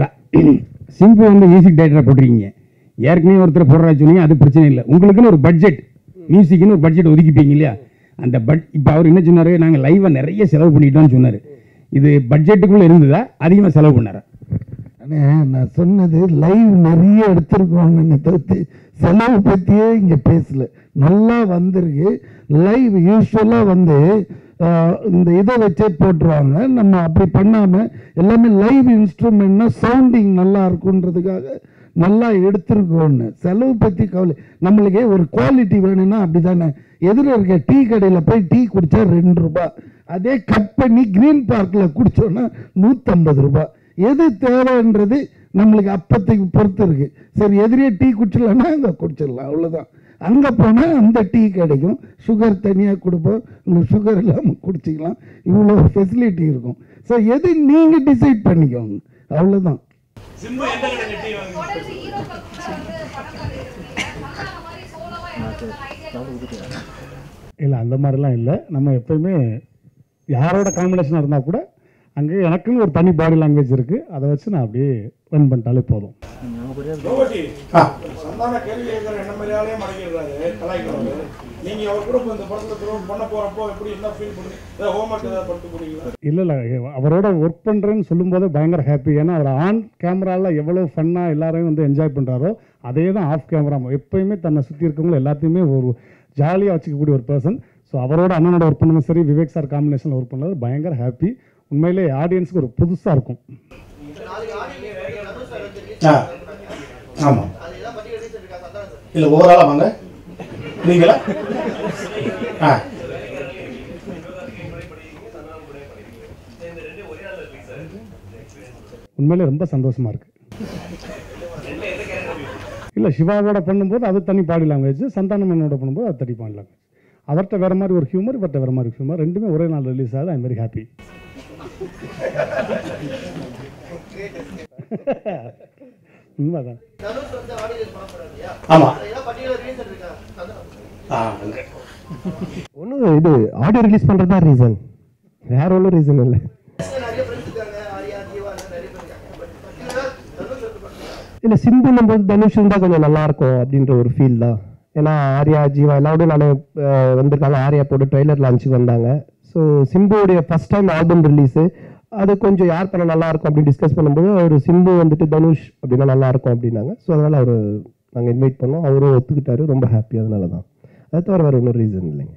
சிம்பு வந்து மியூசிக் டைரக்டராக போட்டிருக்கீங்க, ஏற்கனவே ஒருத்தர் போடுறா சொன்னீங்க, அது பிரச்சனை இல்லை. உங்களுக்குன்னு ஒரு பட்ஜெட், மியூசிக்குன்னு ஒரு பட்ஜெட் ஒதுக்கிப்பீங்க இல்லையா? அந்த பட் இப்போ அவர் என்ன சொன்னார், நாங்கள் லைவாக நிறைய செலவு பண்ணிட்டோம்னு சொன்னார். இது பட்ஜெட்டுக்குள்ளே இருந்ததா, அதிகமாக செலவு பண்ணாரா? ஆனால் நான் சொன்னது லைவ் நிறைய எடுத்திருக்கோன்னு தவிர்த்து செலவு பற்றியே இங்கே பேசல. நல்லா வந்திருக்கு லைவ். யூஸ்வலாக வந்து இந்த இதை வச்சே போட்டுருவாங்க, நம்ம அப்படி பண்ணாமல் எல்லாமே லைவ் இன்ஸ்ட்ருமெண்ட்னா சவுண்டிங் நல்லா இருக்குன்றதுக்காக நல்லா எடுத்துருக்கோன்னு. செலவு பற்றி கவலை, நம்மளுக்கே ஒரு குவாலிட்டி வேணும்னா அப்படி தானே. எதிர இருக்க டீ கடையில் போய் டீ குடித்தா ரெண்டு ரூபா, அதே கட் பண்ணி க்ரீன் பார்க்கில் குடித்தோன்னா நூற்றம்பது ரூபா. எது தேவைன்றது நம்மளுக்கு அப்பத்துக்கு பொறுத்து இருக்குது. சரி எதிரியே டீ குடிச்சிடலான்னா அங்கே குடிச்சிடலாம், அவ்வளோதான். அங்கே போனால் அந்த டீ கிடைக்கும், சுகர் தனியாக கொடுப்போம், உங்களுக்கு சுகர் இல்லாமல் குடிச்சிக்கலாம், இவ்வளோ ஃபெசிலிட்டி இருக்கும். ஸோ எது நீங்கள் டிசைட் பண்ணிக்கோங்க, அவ்வளோதான். இல்லை அந்த மாதிரிலாம் இல்லை. நம்ம எப்பயுமே யாரோட காம்பினேஷனாக இருந்தால் கூட அங்கே எனக்குன்னு ஒரு தனி பாடி லாங்குவேஜ் இருக்குது, அதை வச்சு நான் அப்படியே ரன் பண்ணிட்டாலே போதும். சந்தான கேள்வி கேட்குற என்ன மாதிரியாலே மடங்கிடுறாரு கலாய்க்கிறாரு. நீங்க அவர் கூட இந்த படத்துல பண்ண போறப்போ எப்படி என்ன ஃபீல் பண்ணுறீங்க? ஏதாவது ஹோம்ஒர்க் ஏதாவது படுத்து போறீங்களா? இல்லை இல்லை அவரோட ஒர்க் பண்ணுறேன்னு சொல்லும்போது பயங்கர ஹாப்பி. ஏன்னா அவர் ஆன் கேமராவில் எவ்வளோ ஃபன்னாக எல்லாரையும் வந்து என்ஜாய் பண்ணுறாரோ அதே தான் ஆஃப் கேமரா எப்போயுமே தன்னை சுற்றி இருக்கவங்களும் எல்லாத்தையுமே ஒரு ஜாலியாக வச்சுக்கக்கூடிய ஒரு பர்சன். ஸோ அவரோட அண்ணனோட ஒர்க் பண்ணதும் சரி, விவேக் சார் காம்பினேஷனில் ஒர்க் பண்ணது பயங்கர ஹாப்பி. உண்மையிலே ஆடியன்ஸுக்கு ஒரு புதுசாக இருக்கும். ஆ ஆமாம் இல்லை ஓவராலாக வாங்க நீங்களா ஆ உண்மையிலே ரொம்ப சந்தோஷமாக இருக்குது. இல்லை சிவாவோட பண்ணும்போது அது தனி பாடி லாங்குவேஜ், சந்தானமனோட பண்ணும்போது அது தனி பாடி லாங்குவேஜ். அவர்கிட்ட வேறு மாதிரி ஒரு ஹியூமர், இவர்கிட்ட வேறு மாதிரி ஹியூமர், ரெண்டுமே ஒரே நாள் ரிலீஸ் ஆகுது. I am very happy. உண்மைதான். ஆமாம் ஆ ஒன்றும் இது ஆடியோ ரிலீஸ் பண்ணுறது தான் ரீசன், வேற ஒன்றும் ரீசன் இல்லை. இல்லை சிம்புன்னும் போது தனுஷ் இருந்தால் கொஞ்சம் நல்லாயிருக்கும் அப்படின்ற ஒரு ஃபீல் தான். ஏன்னா ஆர்யா ஜீவா எல்லாரோடும் நான் வந்திருக்காங்க. ஆர்யா போட்டு ட்ரெய்லர் லான்ச்சுக்கு வந்தாங்க. ஸோ சிம்புவோடைய ஃபஸ்ட் டைம் ஆல்பம் ரிலீஸு, அது கொஞ்சம் யார் பண்ண நல்லாயிருக்கும் அப்படின்னு டிஸ்கஸ் பண்ணும்போது அவர் சிம்பு வந்துட்டு தனுஷ் அப்படின்னா நல்லாயிருக்கும் அப்படின்னாங்க. ஸோ அதனால் அவர் நாங்கள் இன்வைட் பண்ணோம், அவரும் ஒத்துக்கிட்டாரு. ரொம்ப ஹாப்பி. அதனால தான், அதை தவிர வேறு ஒன்றும் ரீசன் இல்லைங்க.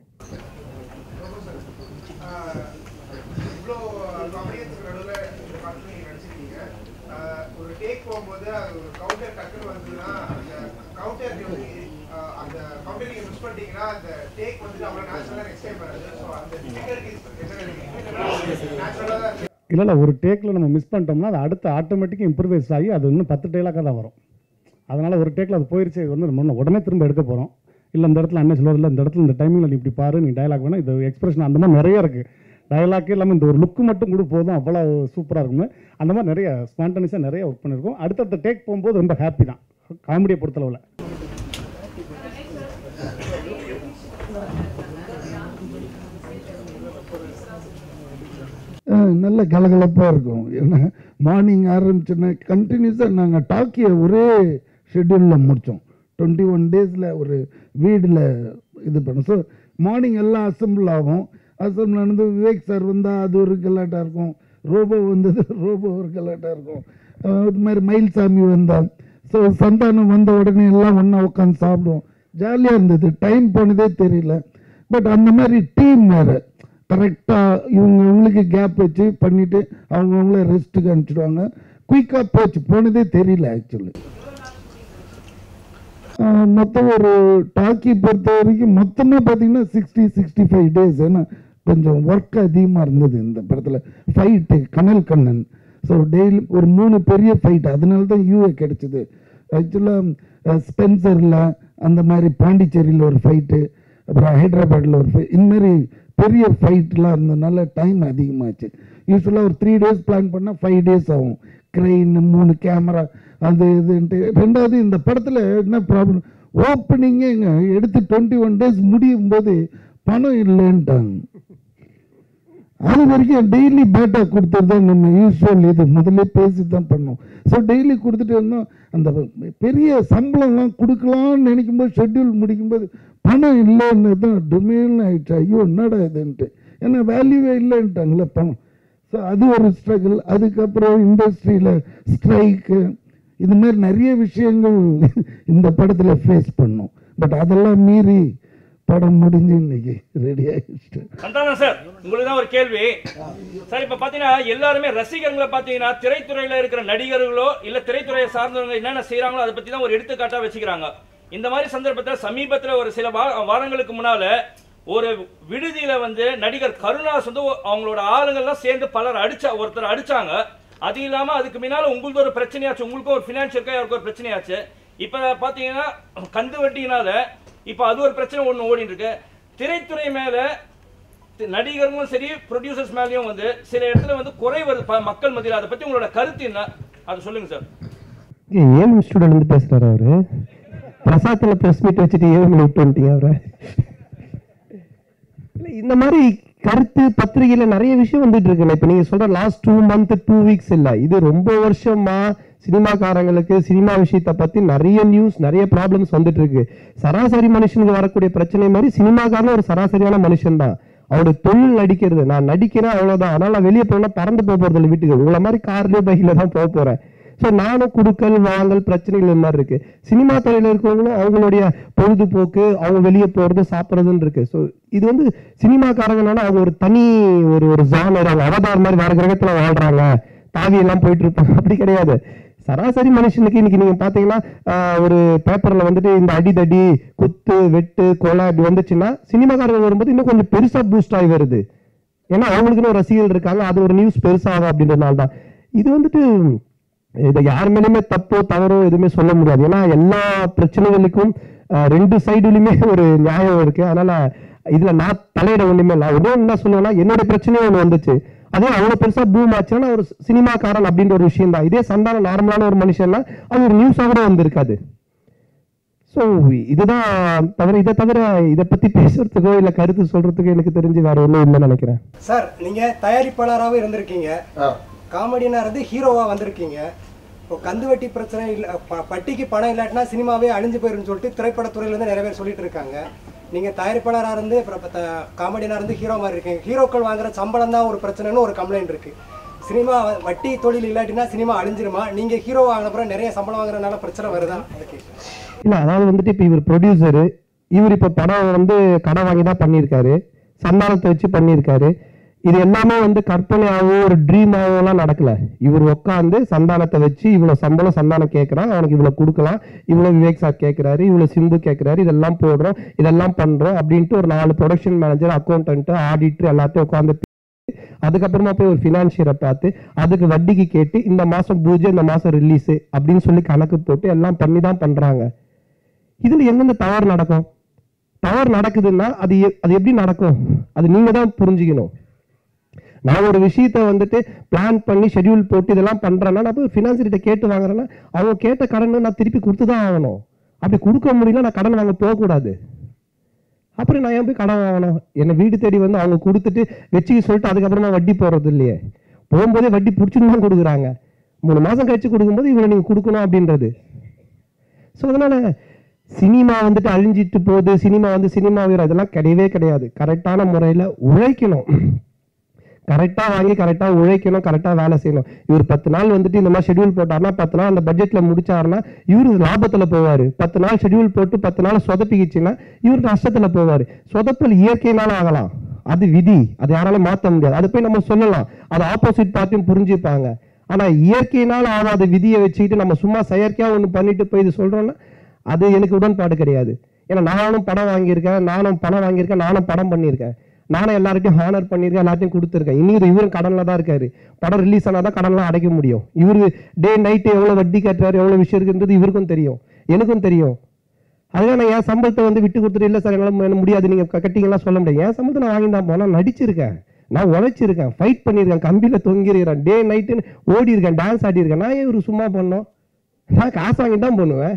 இல்லை இல்லை ஒரு டேக்கில் நம்ம மிஸ் பண்ணிட்டோம்னா அது அடுத்த ஆட்டோமேட்டிக்காக இம்ப்ரூவைஸ் ஆகி அது இன்னும் பத்து டேலாக்காக தான் வரும். அதனால் ஒரு டேக்கில் அது போயிடுச்சு, இது வந்து நம்ம உடனே திரும்ப எடுக்க போகிறோம். இல்லை இந்த இடத்துல அண்ணன் சொல்வது இல்லை, இந்த இடத்துல இந்த டைமிங்கில் நீ இப்படி பாரு, நீ டயலாக் வேணால் இது எக்ஸ்பிரஷன், அந்த மாதிரி நிறைய இருக்குது. டயலாக்கே இல்லாமல் இந்த ஒரு லுக்கு மட்டும் கூட போதும், அவ்வளோ சூப்பராக இருக்குங்க. அந்த மாதிரி நிறைய ஸ்பான்டனியஸாக நிறைய ஒர்க் பண்ணியிருக்கோம். அடுத்தடுத்த டேக் போகும்போது ரொம்ப ஹாப்பி தான் காமெடியை பொறுத்தளவில். நல்ல கலகலப்பாக இருக்கும். ஏன்னா மார்னிங் ஆரம்பிச்சுன்னா கண்டினியூஸாக நாங்கள் டாக்கியை ஒரே ஷெட்யூலில் முடித்தோம். டுவெண்ட்டி ஒன் டேஸில் ஒரு வீடில் இது பண்ணோம். ஸோ மார்னிங் எல்லாம் அசம்பிள் ஆகும். அசம்பிள் நடந்து விவேக் சார் வந்தால் அது ஒரு கலாட்டாக இருக்கும், ரோபோ வந்தது ரோபோ ஒரு கலாட்டாக இருக்கும். இது மாதிரி மயில்சாமி வந்தால், ஸோ சந்தானம் வந்த உடனே எல்லாம் ஒன்றா உட்காந்து சாப்பிடுவோம். ஜாலியாக இருந்தது, டைம் போனதே தெரியல. பட் அந்த மாதிரி டீம் வேறு கரெக்டாக இவங்க இவங்களுக்கு கேப் வச்சு பண்ணிவிட்டு அவங்கவுங்கள ரெஸ்ட்டுக்கு அனுப்பிச்சிடுவாங்க. குயிக்காக போச்சு, போனதே தெரியல. ஆக்சுவலி மொத்தம் ஒரு டாக்கி பொறுத்த வரைக்கும் மொத்தமாக பார்த்தீங்கன்னா சிக்ஸ்டி சிக்ஸ்டி ஃபைவ் டேஸ். ஏன்னா கொஞ்சம் ஒர்க் அதிகமாக இருந்தது இந்த படத்தில். ஃபைட்டு கனல் கண்ணன், ஸோ டெய்லி ஒரு மூணு பெரிய ஃபைட், அதனால தான் யூஏ கிடச்சிது. ஆக்சுவலாக ஸ்பென்சரில் அந்த மாதிரி பாண்டிச்சேரியில் ஒரு ஃபைட்டு, அப்புறம் ஹைதராபாத்தில் ஒரு ஃபைட், இந்தமாரி பெரிய ஃபைட்லாம் இருந்ததுனால டைம் அதிகமாச்சு. யூஸ்வலாக ஒரு த்ரீ டேஸ் பிளான் பண்ணால் ஃபைவ் டேஸ் ஆகும். க்ரெயின், மூணு கேமரா, அது இதுன்ட்டு. ரெண்டாவது இந்த படத்தில் என்ன ப்ராப்ளம், ஓப்பனிங்கே எடுத்து டுவெண்ட்டி ஒன் டேஸ் முடியும் போது பணம் இல்லைன்ட்டாங்க. அது வரைக்கும் டெய்லி பேட்டா கொடுத்துட்டு தான் நம்ம யூஸ்வல் இது முதல்ல பேசி தான் பண்ணோம். ஸோ டெய்லி கொடுத்துட்டு இருந்தோம். அந்த பெரிய சம்பளம்லாம் கொடுக்கலான்னு நினைக்கும் போது ஷெட்யூல் முடிக்கும்போது பணம் இல்லைன்னு தான் டொமேன்னு ஆயிடுச்சு. ஐயோ என்னடா இதுன்ட்டு, ஏன்னா வேல்யூவே இல்லைன்ட்டாங்களே பணம். ஸோ அது ஒரு ஸ்ட்ரகிள். அதுக்கப்புறம் இண்டஸ்ட்ரியில் ஸ்ட்ரைக்கு, இது மாதிரி நிறைய விஷயங்கள் இந்த படத்தில் ஃபேஸ் பண்ணோம். பட் அதெல்லாம் மீறி படம் முடிஞ்சு இன்னைக்கு ரெடி ஆகிடுச்சு. சந்தானம் சார், உங்களுக்கு தான் ஒரு கேள்வி சார். இப்போ பார்த்தீங்கன்னா எல்லாருமே ரசிகர்களை பார்த்தீங்கன்னா திரைத்துறையில் இருக்கிற நடிகர்களோ இல்லை திரைத்துறையை சார்ந்தவங்க என்னென்ன செய்கிறாங்களோ அதை பற்றி தான் ஒரு எடுத்துக்காட்டாக வச்சுக்கிறாங்க. இந்த மாதிரி சந்தர்ப்பத்தில் சமீபத்தில் ஒரு சில வாரங்களுக்கு முன்னால் ஒரு விடுதியில் வந்து நடிகர் கருணாஸ் வந்து அவங்களோட ஆளுங்கள்லாம் சேர்ந்து பலர் அடிச்சா ஒருத்தர் அடிச்சாங்க. அது இல்லாமல் அதுக்கு முன்னால் உங்களுக்கு ஒரு பிரச்சனையாச்சு, உங்களுக்கும் ஒரு ஃபினான்ஷியல் யாருக்கும் ஒரு பிரச்சனையாச்சு. இப்போ பார்த்தீங்கன்னா கந்து வட்டினால இப்போ அது ஒரு பிரச்சனை ஒன்று ஓடிட்டு இருக்கு. திரைத்துறை மேலே நடிகர்களும் சரி ப்ரொடியூசர்ஸ் மேலேயும் வந்து சில இடத்துல வந்து குறை வருது மக்கள் மத்தியில். அதை பற்றி உங்களோட கருத்து என்ன, அதை சொல்லுங்க சார். ஏஎம் ஸ்டூடெண்ட் வந்து பேசுகிறார் அவரு. பிரசாத்தில் ப்ரெஸ் மீட் வச்சுட்டு ஏஎம் விட்டு வந்துட்டீங்க அவரை. இல்லை இந்த மாதிரி கருத்து பத்திரிகையில் நிறைய விஷயம் வந்துட்டு இருக்குல்ல. இப்போ நீங்கள் சொல்கிற last two month two weeks இல்லை, இது ரொம்ப வருஷமா சினிமாக்காரங்களுக்கு சினிமா விஷயத்தை பற்றி நிறைய நியூஸ், நிறைய ப்ராப்ளம்ஸ் வந்துட்டு இருக்கு. சராசரி மனுஷனுக்கு வரக்கூடிய பிரச்சனை மாதிரி சினிமாக்காரன் ஒரு சராசரியான மனுஷன் தான். அவருடைய தொழில் நடிக்கிறது. நான் நடிக்கிறேன் அவ்வளோதான், அதனால் நான் வெளியே போனால் பறந்து போக போகிறது இல்லை வீட்டுக்கு. உங்களை மாதிரி கார்லேயோ பைக்கில் தான் போக போகிறேன். ஸோ நானும் குடுக்கல் வாங்கல் பிரச்சனைகள் மாதிரி இருக்கு. சினிமா துறையில் இருக்கவங்களும் அவங்களுடைய பொழுதுபோக்கு, அவங்க வெளியே போறது சாப்பிட்றதுன்னு இருக்கு. ஸோ இது வந்து சினிமாக்காரங்கனால அவங்க ஒரு தனி ஒரு ஒரு ஜானர், அவங்க அவதார் மாதிரி வேற கிரகத்துல வாழ்றாங்க, தாவியெல்லாம் போயிட்டு இருப்பாங்க. அப்படி கிடையாது. சராசரி மனுஷனுக்கு இன்னைக்கு நீங்க பாத்தீங்கன்னா ஒரு பேப்பர்ல வந்துட்டு இந்த அடிதடி, குத்து, வெட்டு, கொலை அப்படி வந்துச்சுன்னா சினிமாக்காரர்கள் வரும்போது இன்னும் கொஞ்சம் பெருசா பூஸ்ட் ஆகி வருது. ஏன்னா அவங்களுக்குன்னு ரசிகர்கள் இருக்காங்க, அது ஒரு நியூஸ் பெருசாகும் அப்படின்றதுனால தான். இது வந்துட்டு இதை யார் மேலேயுமே தப்போ தவறோ எதுவுமே சொல்ல முடியாது. ஏன்னா எல்லா பிரச்சனைகளுக்கும் ரெண்டு சைடுலையுமே ஒரு நியாயம் இருக்கு. அதனால இதுல நான் தலையிட ஒண்ணுமே இல்லை. ஒன்றும் என்ன சொல்லுவேன்னா, என்னோட பிரச்சனையும் ஒன்று வந்துச்சு, அதே அவ்வளவு பெருசா பூம் ஆச்சுன்னா ஒரு சினிமாக்காரன் அப்படின்ற ஒரு விஷயம் தான். இதே சந்தானம் நார்மலான ஒரு மனுஷன்னா அது ஒரு நியூஸா கூட வந்திருக்காது. ஸோ இதுதான் தவிர, இதை தவிர இதை பத்தி பேசுறதுக்கோ இல்லை கருத்து சொல்றதுக்கோ எனக்கு தெரிஞ்சு வேற ஒன்றும் இல்லைன்னு நினைக்கிறேன். சார், நீங்க தயாரிப்பாளராகவே இருந்திருக்கீங்க, காமெடினா இருந்து ஹீரோவா வந்திருக்கீங்க. இப்போ கந்துவட்டி பிரச்சனை இல்லை, பட்டிக்கு பணம் இல்லாட்டினா சினிமாவே அழிஞ்சு போயிருன்னு சொல்லிட்டு திரைப்படத்துறையில இருந்து நிறைய பேர் சொல்லிட்டு இருக்காங்க. நீங்க தயாரிப்பாளராக இருந்து காமெடினா இருந்து ஹீரோ மாதிரி இருக்கீங்க. ஹீரோக்கள் வாங்குற சம்பளம் தான் ஒரு பிரச்சனைன்னு ஒரு கம்ப்ளைண்ட் இருக்கு. சினிமா வட்டி தொழில் இல்லாட்டினா சினிமா அழிஞ்சிருமா? நீங்க ஹீரோ வாங்கினப்புறம் நிறைய சம்பளம் வாங்குறதுனால பிரச்சனை வருதா? இல்ல, அதாவது வந்துட்டு இப்ப இவர் ப்ரொடியூசரு, இவர் இப்ப படம் வந்து கடன் வாங்கி தான் பண்ணியிருக்காரு, சந்தானத்தை வச்சு பண்ணியிருக்காரு. இது எல்லாமே வந்து கற்பனையாவோ ஒரு ட்ரீமாவோ எல்லாம் நடக்கல. இவர் உட்காந்து சந்தானத்தை வச்சு இவ்வளவு சம்பளம் சந்தானம் கேட்கறான், அவனுக்கு இவ்வளவு கொடுக்கலாம், இவ்வளவு விவேக் சார் கேட்கிறாரு, இவ்வளவு சிம்பு கேட்கிறாரு, இதெல்லாம் போடுறோம், இதெல்லாம் பண்றோம் அப்படின்ட்டு ஒரு நாலு ப்ரொடக்ஷன் மேனேஜர், அக்கௌண்டன்ட், ஆடிட்டர் எல்லாத்தையும் உட்காந்து அதுக்கப்புறமா போய் ஒரு பினான்சியரை பார்த்து அதுக்கு வட்டிக்கு கேட்டு இந்த மாசம் பூஜை, இந்த மாசம் ரிலீஸ் அப்படின்னு சொல்லி கணக்கு போட்டு எல்லாம் பண்ணி தான் பண்றாங்க. இதுல எங்கிருந்து தவறு நடக்கும்? தவறு நடக்குதுன்னா அது அது எப்படி நடக்கும்? அது நீங்க தான் புரிஞ்சுக்கணும். நான் ஒரு விஷயத்த வந்துட்டு பிளான் பண்ணி ஷெட்யூல் போட்டு இதெல்லாம் பண்றேன்னா நான் போய் ஃபினான்சியர்கிட்ட கேட்டு வாங்குறேன்னா அவங்க கேட்ட கடன் நான் திருப்பி கொடுத்து தான் ஆகணும். அப்படி கொடுக்க முடியல, நான் கடன் வாங்க போகக்கூடாது. அப்புறம் நான் ஏன் போய் கடன் வாங்கணும்? என்னை வீடு தேடி வந்து அவங்க கொடுத்துட்டு வச்சுக்க சொல்லிட்டு அதுக்கப்புறமா வட்டி போடுறது இல்லையே. போகும்போதே வட்டி பிடிச்சின்னு தான் கொடுக்குறாங்க. மூணு மாசம் கழிச்சு கொடுக்கும்போது இவங்க நீங்க கொடுக்கணும் அப்படின்றது. ஸோ அதனால சினிமா வந்துட்டு அழிஞ்சிட்டு போகுது, சினிமா வந்து சினிமா வீரர், அதெல்லாம் கிடையவே கிடையாது. கரெக்டான முறையில் உழைக்கணும், கரெக்டாக வாங்கி கரெக்டாக உழைக்கணும், கரெக்டாக வேலை செய்யணும். இவர் பத்து நாள் வந்துட்டு இந்த மாதிரி ஷெட்யூல் போட்டார்னா பத்து நாள் அந்த பட்ஜெட்டில் முடிச்சாருன்னா இவர் லாபத்தில் போவார். பத்து நாள் ஷெட்யூல் போட்டு பத்து நாள் சொதப்பிக்கிச்சுன்னா இவர் நஷ்டத்தில் போவார். சொதப்பல் இயற்கையினால ஆகலாம், அது விதி, அது யாராலும் மாற்ற முடியாது. அது போய் நம்ம சொல்லலாம், அது ஆப்போசிட் பார்ட்டியும் புரிஞ்சுப்பாங்க. ஆனால் இயற்கையினால் ஆகாத விதியை வச்சுக்கிட்டு நம்ம சும்மா செயற்கையாக ஒன்று பண்ணிட்டு போய் இது சொல்கிறோன்னா அது எனக்கு உடன்பாடு கிடையாது. ஏன்னா நானும் படம் வாங்கியிருக்கேன், நானும் பணம் வாங்கியிருக்கேன், நானும் படம் பண்ணியிருக்கேன், நானும் எல்லார்ட்டையும் ஹானர் பண்ணியிருக்கேன், எல்லாத்தையும் கொடுத்துருக்கேன். இன்னும் இவரும் கடனில் தான் இருக்காரு. படம் ரிலீஸ் ஆனால் தான் கடன்லாம் அடைக்க முடியும். இவரு டே நைட்டு எவ்வளோ வட்டி கட்டுறாரு, எவ்வளோ விஷயம் இருக்குன்றது இவருக்கும் தெரியும், எனக்கும் தெரியும். அதுக்காக நான் என் சம்பளத்தை வந்து விட்டு கொடுத்துட்டு இல்லை சார் எங்களால் முடியாது நீங்கள் கட்டிங்கலாம் சொல்ல முடியாது. என் சம்பளத்தை நான் வாங்கி தான் போனால் நடிச்சிருக்கேன், நான் உழைச்சிருக்கேன், ஃபைட் பண்ணியிருக்கேன், கம்பியில் தொங்கிருக்கிறேன், டே நைட்டுன்னு ஓடி இருக்கேன், டான்ஸ் ஆடியிருக்கேன். நான் ஏன் இவரு சும்மா பண்ணோம்? நான் காசு வாங்கி தான் பண்ணுவேன்.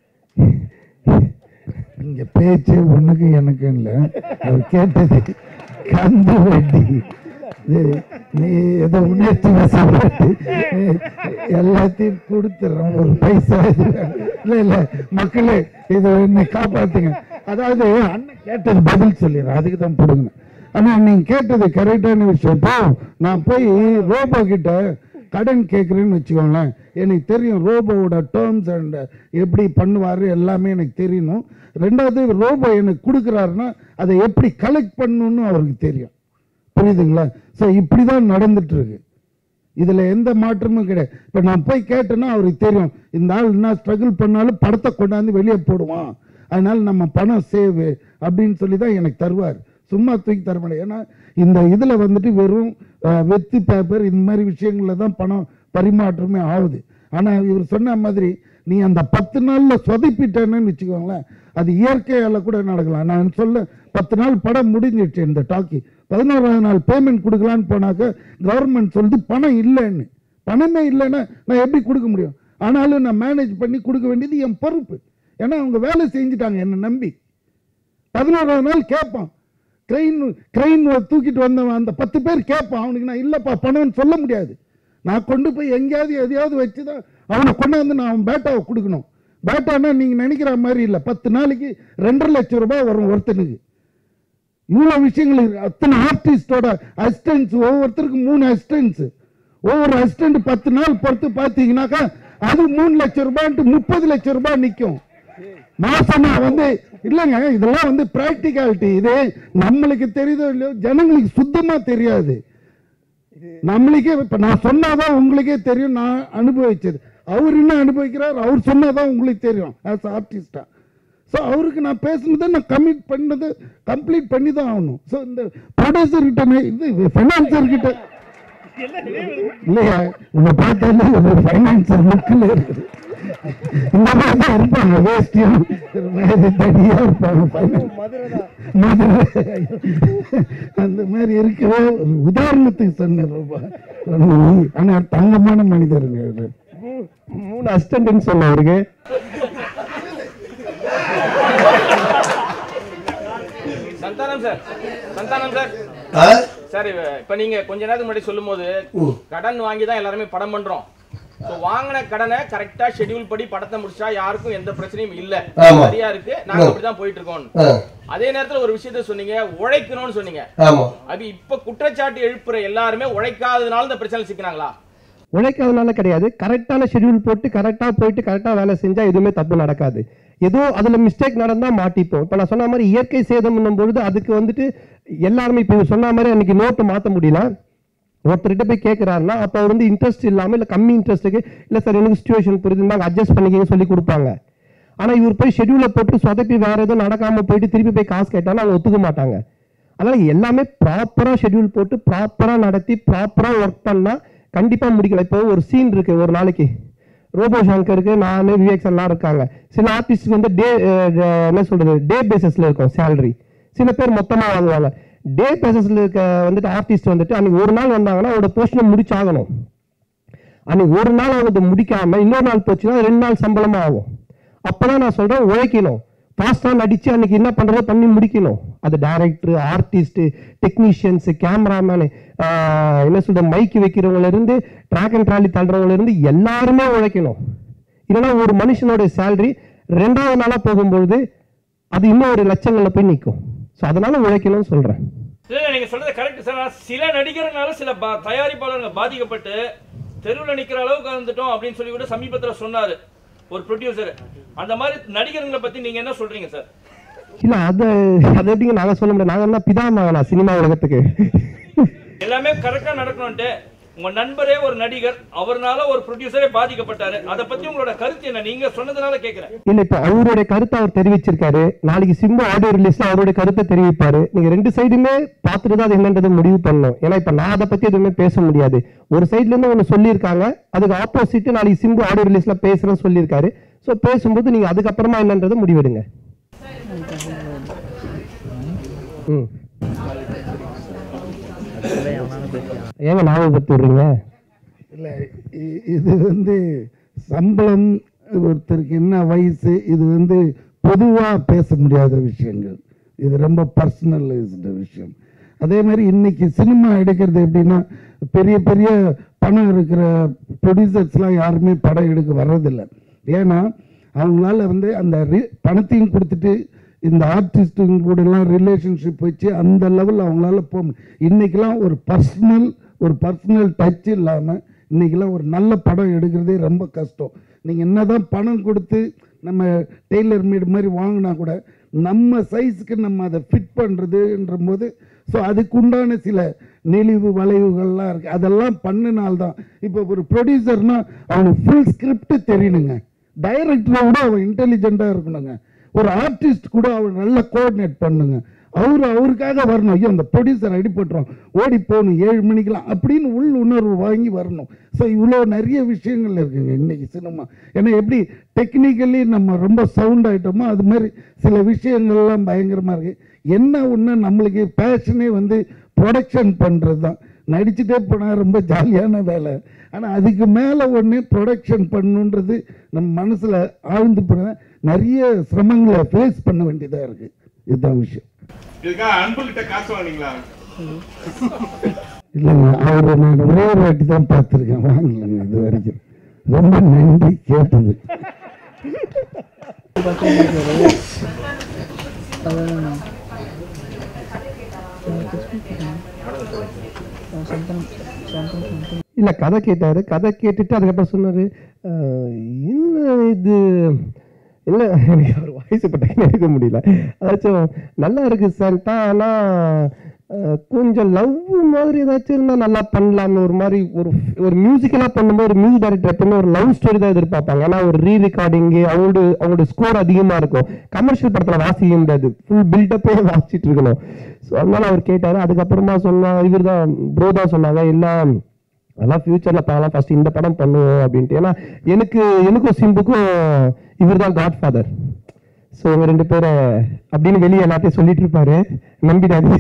இங்க பேச்சு ஒண்ணுக்கு எனக்கு இல்லை, அவர் கேட்டது கந்து வட்டி, நீ ஏதோ உணர்ச்சி வசப்பட்டு எல்லாத்தையும் கொடுத்துறோம், ஒரு பைசா இல்லை இல்லை மக்களே இதை என்னை காப்பாத்துங்க. அதாவது அண்ணன் கேட்டது பதில் சொல்லிடுறேன், அதுக்கு தான் போடுங்க. ஆனா நீங்க கேட்டது கரெக்டான விஷயம். இப்போ நான் போய் ரோபோ கிட்ட கடன் கேட்குறேன்னு வச்சுக்கோங்களேன், எனக்கு தெரியும் ரோபோவோட டேர்ம்ஸ் அண்ட் எப்படி பண்ணுவார் எல்லாமே எனக்கு தெரியணும். ரெண்டாவது ரோபோ எனக்கு கொடுக்குறாருன்னா அதை எப்படி கலெக்ட் பண்ணணும்னு அவருக்கு தெரியும், புரியுதுங்களா? ஸோ இப்படி தான் நடந்துட்டு இருக்கு, இதில் எந்த மாற்றமும் கிடையாது. இப்போ நான் போய் கேட்டேன்னா அவருக்கு தெரியும் இந்த ஆள் என்ன ஸ்ட்ரகிள் பண்ணாலும் படத்தை கொண்டாந்து வெளியே போடுவான், அதனால நம்ம பணம் சேவ் அப்படின்னு சொல்லி தான் எனக்கு தருவார், சும்மா தூக்கி தர முடியாது. ஏன்னா இந்த இதில் வந்துட்டு வெறும் வெத்து பேப்பர் இந்த மாதிரி விஷயங்களில் தான் பணம் பரிமாற்றமே ஆகுது. ஆனால் இவர் சொன்ன மாதிரி நீ அந்த பத்து நாளில் சொதப்பிட்டேன்னு வச்சுக்கோங்களேன், அது இயற்கையால் கூட நடக்கலாம். நான் சொல்ல பத்து நாள் படம் முடிஞ்சிடுச்சு இந்த டாக்கி, பதினோராவது நாள் பேமெண்ட் கொடுக்கலான்னு போனாக்க கவர்மெண்ட் சொல்லுது பணம் இல்லைன்னு. பணமே இல்லைன்னா நான் எப்படி கொடுக்க முடியும்? ஆனாலும் நான் மேனேஜ் பண்ணி கொடுக்க வேண்டியது என் பொறுப்பு. ஏன்னா அவங்க வேலை செஞ்சுட்டாங்க என்னை நம்பி. பதினோராவது நாள் கேட்பான், ட்ரெயின் ட்ரெயின் தூக்கிட்டு வந்தவன் அந்த பத்து பேர் கேட்பான், அவனுக்கு நான் இல்லைப்பா பணம்னு சொல்ல முடியாது. நான் கொண்டு போய் எங்கேயாவது எதையாவது வச்சு தான் அவனை கொண்டாந்து நான் அவன் பேட்டாவை கொடுக்கணும். பேட்டானா நீங்கள் நினைக்கிற மாதிரி இல்லை, பத்து நாளைக்கு ரெண்டரை லட்சம் ரூபாய் வரும் ஒருத்தனுக்கு. இவ்வளோ விஷயங்கள் இருக்கு. அத்தனை ஆர்டிஸ்டோட அசிஸ்டன்ஸ், ஒவ்வொருத்தருக்கு மூணு அசிஸ்டன்ஸ், ஒவ்வொரு அசிஸ்டன்ட் பத்து நாள் பொறுத்து பார்த்தீங்கன்னாக்கா அது மூணு லட்சம் ரூபாய்ட்டு முப்பது லட்சம் ரூபாய் நிற்கும் மாசமா வந்து. இல்லைங்க, இதெல்லாம் வந்து பிராக்டிகாலிட்டி. இது நம்மளுக்கு தெரியுதோ இல்லையோ, ஜனங்களுக்கு சுத்தமா தெரியாது. நம்மளுக்கே இப்ப நான் சொன்னாதான் உங்களுக்கே தெரியும். நான் அனுபவிச்சது, அவர் என்ன அனுபவிக்கிறார், அவர் சொன்னாதான் உங்களுக்கு தெரியும் ஆஸ் ஆர்டிஸ்டா. ஸோ அவருக்கு நான் பேசுனதை நான் கமிட் பண்ணது கம்ப்ளீட் பண்ணி தான் ஆகணும். ஸோ இந்த ப்ரொடியூசர் கிட்ட, இது ஃபைனான்சர் கிட்ட இல்லையா, உங்களை பார்த்தாலே ஒரு ஃபைனான்சர் லுக்கில் இருக்குது. இந்த மாதிரி தான் இருப்பாங்க, வேஸ்டியும் தடியா இருப்பாங்க. மதுரை அந்த மாதிரி இருக்கவே ஒரு உதாரணத்துக்கு சொன்னேன். ஆனா தங்கமான மனிதருங்க. மூணு அசிஸ்டன்ட்னு சொன்ன அவருக்கு. Santhanam sir, Santhanam sir sir இப்ப நீங்க கொஞ்ச நேரத்துக்கு முன்னாடி சொல்லும் போது கடன் வாங்கி தான் எல்லாருமே படம் பண்றோம். வாங்கின கடனை கரெக்டா ஷெட்யூல் படி படத்தை முடிச்சா யாருக்கும் எந்த பிரச்சனையும் இல்ல, சரியா இருக்கு, நாங்க அப்படிதான் போயிட்டு இருக்கோம். அதே நேரத்துல ஒரு விஷயத்த சொன்னீங்க, உழைக்கணும்னு சொன்னீங்க. அது இப்ப குற்றச்சாட்டு எழுப்புற எல்லாருமே உழைக்காததுனால இந்த பிரச்சனை சிக்கினாங்களா? உழைக்காதனால கிடையாது, கரெக்டான ஷெட்யூல் போட்டு கரெக்டா போயிட்டு கரெக்டா வேலை செஞ்சா எதுவுமே தப்பு நடக்காது. ஏதோ அதுல மிஸ்டேக் நடந்தா மாட்டிப்போம். இப்ப நான் சொன்ன மாதிரி இயற்கை சேதம் பொழுது அதுக்கு வந்துட்டு எல்லாருமே இப்ப சொன்ன மாதிரி அன்னைக்கு நோட்டு மாத்த முடியல. ஒருத்தர்கிட்ட போய் கேட்கிறாருன்னா அப்ப அவர் வந்து இன்ட்ரெஸ்ட் இல்லாம இல்ல கம்மி இன்ட்ரெஸ்ட்டுக்கு இல்ல சார் எனக்கு சிச்சுவேஷன் புரியுதுன்னா அட்ஜஸ்ட் பண்ணிக்க சொல்லி கொடுப்பாங்க. ஆனா இவர் போய் ஷெட்யூலை போட்டு சொதப்பி வேற எதுவும் நடக்காம போயிட்டு திருப்பி போய் காசு கேட்டாலும் அவங்க ஒத்துக்க மாட்டாங்க. அதனால எல்லாமே ப்ராப்பரா ஷெட்யூல் போட்டு ப்ராப்பரா நடத்தி ப்ராப்பரா ஒர்க் பண்ணா கண்டிப்பா முடிக்கல. இப்போ ஒரு சீன் இருக்கு, ஒரு நாளைக்கு ரோபோ சங்கருக்கு நானு விவேக்ஸ் எல்லாம் இருக்காங்க. சில ஆர்டிஸ்ட் வந்து டே என்ன சொல்றது டே பேசிஸ்ல இருக்கும் சேலரி, சில பேர் மொத்தமா வாங்குவாங்க. டே பேசிஸ்ல இருக்க வந்துட்டு ஆர்டிஸ்ட் வந்துட்டு அன்னைக்கு ஒரு நாள் வந்தாங்கன்னா அவரோட போர்ஷனை முடிச்சாகணும். அன்னைக்கு ஒரு நாள் அவங்க முடிக்காம இன்னொரு நாள் போச்சுன்னா ரெண்டு நாள் சம்பளமா ஆகும். அப்பதான் நான் சொல்றேன் உழைக்கணும், ஃபாஸ்டா நடிச்சு அன்னைக்கு என்ன பண்றதோ பண்ணி முடிக்கணும். அது டைரக்டர், ஆர்டிஸ்ட், டெக்னீஷியன்ஸ், கேமராமேனு, என்ன சொல்ற மைக்கு வைக்கிறவங்கள இருந்து ட்ராக் அண்ட் ட்ராலி தள்ளுறவங்கள இருந்து எல்லாருமே உழைக்கணும். இல்லைன்னா ஒரு மனுஷனோட சேலரி ரெண்டாவது நாளா போகும்பொழுது அது இன்னும் ஒரு லட்சங்கள்ல போய் நிற்கும். ஸோ அதனால உழைக்கணும்னு சொல்றேன். இல்ல நீங்க சொல்றது கரெக்ட் சார். சில நடிகர்களால சில தயாரிப்பாளர்கள் பாதிக்கப்பட்டு தெருவில் நிக்கிற அளவுக்கு வந்துட்டோம் அப்படின்னு சொல்லி கூட சமீபத்தில் சொன்னாரு ஒரு ப்ரொடியூசர். அந்த மாதிரி நடிகர்களை பத்தி நீங்க என்ன சொல்றீங்க சார்? இல்ல அது அது எப்படிங்க நாங்க சொல்ல முடியாது, நாங்க என்ன பிதாமகனா சினிமா உலகத்துக்கு. எல்லாமே கரெக்டா நடக்கணும்ட்டு உங்க நண்பரே ஒரு நடிகர், அவர்னால ஒரு ப்ரொடியூசரே பாதிக்கப்பட்டாரு, அதை பத்தி உங்களோட கருத்து என்ன? நீங்க சொன்னதுனால கேக்குறேன். இல்ல இப்ப அவருடைய கருத்தை அவர் தெரிவிச்சிருக்காரு, நாளைக்கு சிம்பு ஆடியோ ரிலீஸ்ல அவருடைய கருத்தை தெரிவிப்பாரு. நீங்க ரெண்டு சைடுமே பார்த்துட்டு தான் அது என்னன்றது முடிவு பண்ணணும். ஏன்னா இப்ப நான் அதை பத்தி எதுவுமே பேச முடியாது. ஒரு சைட்ல இருந்து ஒண்ணு சொல்லியிருக்காங்க, அதுக்கு ஆப்போசிட் நாளைக்கு சிம்பு ஆடியோ ரிலீஸ்ல பேசுறேன்னு சொல்லியிருக்காரு. ஸோ பேசும்போது நீங்க அதுக்கப்புறமா என்னன்றது முடிவெடுங்க. ம் ஏங்க ஞாபகப்படுத்தி விடுறீங்க? இல்லை, இது வந்து சம்பளம், ஒருத்தருக்கு என்ன வயசு, இது வந்து பொதுவாக பேச முடியாத விஷயங்கள். இது ரொம்ப பர்சனலைஸ்டு விஷயம். அதே மாதிரி இன்னைக்கு சினிமா எடுக்கிறது எப்படின்னா, பெரிய பெரிய பணம் இருக்கிற ப்ரொடியூசர்ஸ்லாம் யாருமே படம் எடுக்க வர்றதில்லை. ஏன்னா அவங்களால வந்து அந்த பணத்தையும் கொடுத்துட்டு இந்த ஆர்டிஸ்ட்டுங்க கூடலாம் ரிலேஷன்ஷிப் வச்சு அந்த லெவலில் அவங்களால போக முடியும். இன்றைக்கெலாம் ஒரு பர்சனல் ஒரு பர்சனல் டச் இல்லாமல் இன்றைக்கெலாம் ஒரு நல்ல படம் எடுக்கிறதே ரொம்ப கஷ்டம். நீங்கள் என்ன தான் பணம் கொடுத்து நம்ம டெய்லர் மேட் மாதிரி வாங்கினா கூட நம்ம சைஸுக்கு நம்ம அதை ஃபிட் பண்ணுறதுன்ற போது ஸோ அதுக்குண்டான சில நெளிவு வளைவுகள்லாம் இருக்குது. அதெல்லாம் பண்ணினால்தான் இப்போ ஒரு ப்ரொடியூசர்னால் அவனுக்கு ஃபுல் ஸ்கிரிப்ட் தெரியணுங்க, டைரக்டரை விட அவன் இன்டெலிஜென்ட்டாக இருக்கணுங்க, ஒரு ஆர்டிஸ்ட் கூட அவர் நல்லா கோஆர்டினேட் பண்ணுங்க. அவரு அவருக்காக வரணும். ஐயோ அந்த ப்ரொடியூசர் அடிபட்டுரும், ஓடி போகணும் ஏழு மணிக்கெலாம் அப்படின்னு உள் உணர்வு வாங்கி வரணும். ஸோ இவ்வளோ நிறைய விஷயங்கள் இருக்குங்க இன்னைக்கு சினிமா. ஏன்னா எப்படி டெக்னிக்கலி நம்ம ரொம்ப சவுண்ட் ஆகிட்டோமோ அது மாதிரி சில விஷயங்கள்லாம் பயங்கரமாக இருக்குது. என்ன ஒன்று நம்மளுக்கு பேஷனே வந்து ப்ரொடக்ஷன் பண்ணுறது தான். நடிச்சுட்டே போனால் ரொம்ப ஜாலியான வேலை, ஆனால் அதுக்கு மேலே ஒன்று ப்ரொடக்ஷன் பண்ணுன்றது நம்ம மனசில் ஆழ்ந்து போன நிறைய சிரமங்களை ஃபேஸ் பண்ண வேண்டியதாக இருக்குது. இதுதான் விஷயம். இல்லைங்க, அவரை நான் ஒரே ஒரு வாட்டி தான் பார்த்துருக்கேன், வாங்கலைங்க இது வரைக்கும். ரொம்ப நன்றி கேட்டது. இல்லை கதை கேட்டார். கதை கேட்டுட்டு அதுக்கப்புறம் சொன்னார், என்ன இது இல்லை எனக்கு அவர் வாய்ஸ் பட்டாங்க எடுக்க முடியல. அதாச்சும் நல்லா இருக்குது சார்ட்டா, ஆனால் கொஞ்சம் லவ் மாதிரி ஏதாச்சும் இருந்தால் நல்லா பண்ணலான்னு ஒரு மாதிரி ஒரு ஒரு மியூசிக்கலாக பண்ணும்போது ஒரு மியூசிக் டைரக்டர் எப்பவுமே ஒரு லவ் ஸ்டோரி தான் எதிர்பார்ப்பாங்க. ஏன்னா ஒரு ரீ ரெக்கார்டிங்கு அவங்களோட அவங்களோட ஸ்கோர் அதிகமாக இருக்கும். கமர்ஷியல் படத்தில் வாசிக்க முடியாது, ஃபுல் பில்டப்பே வாசிச்சுட்டு இருக்கணும். ஸோ அதனால அவர் கேட்டார். அதுக்கப்புறமா சொன்னால் இவர் தான் ப்ரோ தான் சொன்னாங்க, எல்லாம் அதெல்லாம் ஃபியூச்சரில் பார்க்கலாம், ஃபர்ஸ்ட் இந்த படம் பண்ணுவோம் அப்படின்ட்டு. ஏன்னா எனக்கு எனக்கும் சிம்புக்கும் இவர் தான் காட் ஃபாதர். ஸோ இவங்க ரெண்டு பேரை அப்படின்னு வெளியே எல்லாத்தையும் சொல்லிட்டு இருப்பாரு, நம்பிடாது.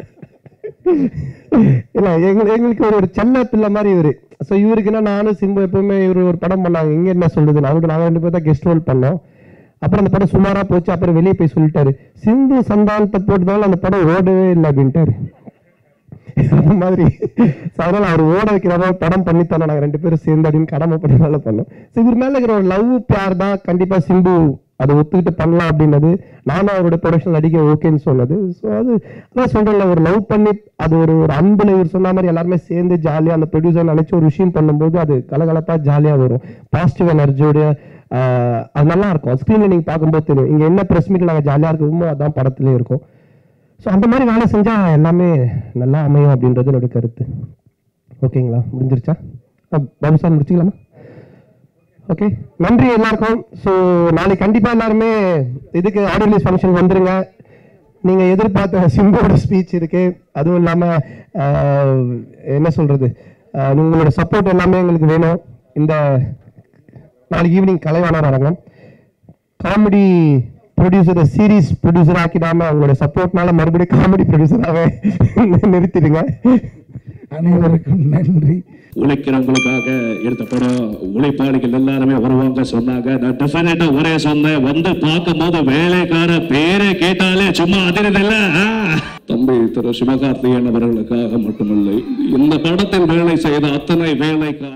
இல்லை எங்களுக்கு எங்களுக்கு ஒரு ஒரு செல்ல பிள்ளை மாதிரி இவர். ஸோ இவருக்குன்னா நானும் சிம்பு எப்பவுமே இவர் ஒரு படம் பண்ணாங்க, இங்கே என்ன சொல்லுது, நாங்கள் நாங்கள் ரெண்டு பேர் தான் கெஸ்ட் ரோல் பண்ணோம். அப்புறம் அந்த படம் சுமாராக போச்சு. அப்புறம் வெளியே போய் சொல்லிட்டாரு, சிம்பு சந்தானத்தை போட்டுதாலும் அந்த படம் ஓடவே இல்லை அப்படின்ட்டாரு. அந்த மாதிரி அதனால அவர் ஓட வைக்கிறதா படம் பண்ணித்தானே நாங்கள் ரெண்டு பேரும் சேர்ந்து அப்படின்னு கடமை பண்ணி பண்ணோம். ஸோ இவர் மேலே இருக்கிற ஒரு லவ் பியார் தான் கண்டிப்பாக சிம்பு அதை ஒத்துக்கிட்டு பண்ணலாம் அப்படின்னது, நானும் அவரோட ப்ரொடக்ஷன் நடிக்க ஓகேன்னு சொன்னது. ஸோ அது அதான் சொல்கிறேன்ல, ஒரு லவ் பண்ணி அது ஒரு ஒரு அன்பில் இவர் சொன்ன மாதிரி எல்லாருமே சேர்ந்து ஜாலியாக அந்த ப்ரொடியூசர் நினச்சி ஒரு விஷயம் பண்ணும்போது அது கலகலப்பாக ஜாலியாக வரும், பாசிட்டிவ் எனர்ஜியோட. அது நல்லா இருக்கும். ஸ்க்ரீனில் நீங்கள் பார்க்கும்போது தெரியும், இங்கே என்ன ப்ரெஸ் மீட்டில் நாங்கள் ஜாலியாக இருக்குமோ அதான் படத்துலேயே இருக்கும். ஸோ அந்த மாதிரி வேலை செஞ்சால் எல்லாமே நல்லா அமையும் அப்படின்றது என்னோட கருத்து. ஓகேங்களா, முடிஞ்சிருச்சா? பாபு சார் முடிச்சுக்கலாமா? ஓகே, நன்றி எல்லாருக்கும். ஸோ நாளைக்கு கண்டிப்பாக எல்லாருமே இதுக்கு ஆடியோ ரிலீஸ் ஃபங்க்ஷன் வந்துருங்க. நீங்கள் எதிர்பார்த்த சிம்போட ஸ்பீச் இருக்கு, அதுவும் இல்லாமல் என்ன சொல்கிறது, உங்களோட சப்போர்ட் எல்லாமே எங்களுக்கு வேணும். இந்த நாளைக்கு ஈவினிங் கலைவாணர் அரங்கம் காமெடி ப்ரொடியூசரை சீரீஸ் ப்ரொடியூசர் ஆக்கிடாம அவங்களோட சப்போர்ட்னால மறுபடியும் காமெடி ப்ரொடியூசராகவே நிறுத்திடுங்க. அனைவருக்கும் நன்றி. உழைக்கிறவங்களுக்காக எடுத்த படம், உழைப்பாளிகள் எல்லாருமே வருவாங்க சொன்னாங்க. நான் டெஃபினட்டா ஒரே சொன்னேன், வந்து பார்க்கும் போது வேலைக்கார பேரை கேட்டாலே சும்மா அதிரதில்ல. தம்பி திரு சிவகார்த்திகேயன் அவர்களுக்காக மட்டுமில்லை, இந்த படத்தில் வேலை செய்த அத்தனை வேலைக்கார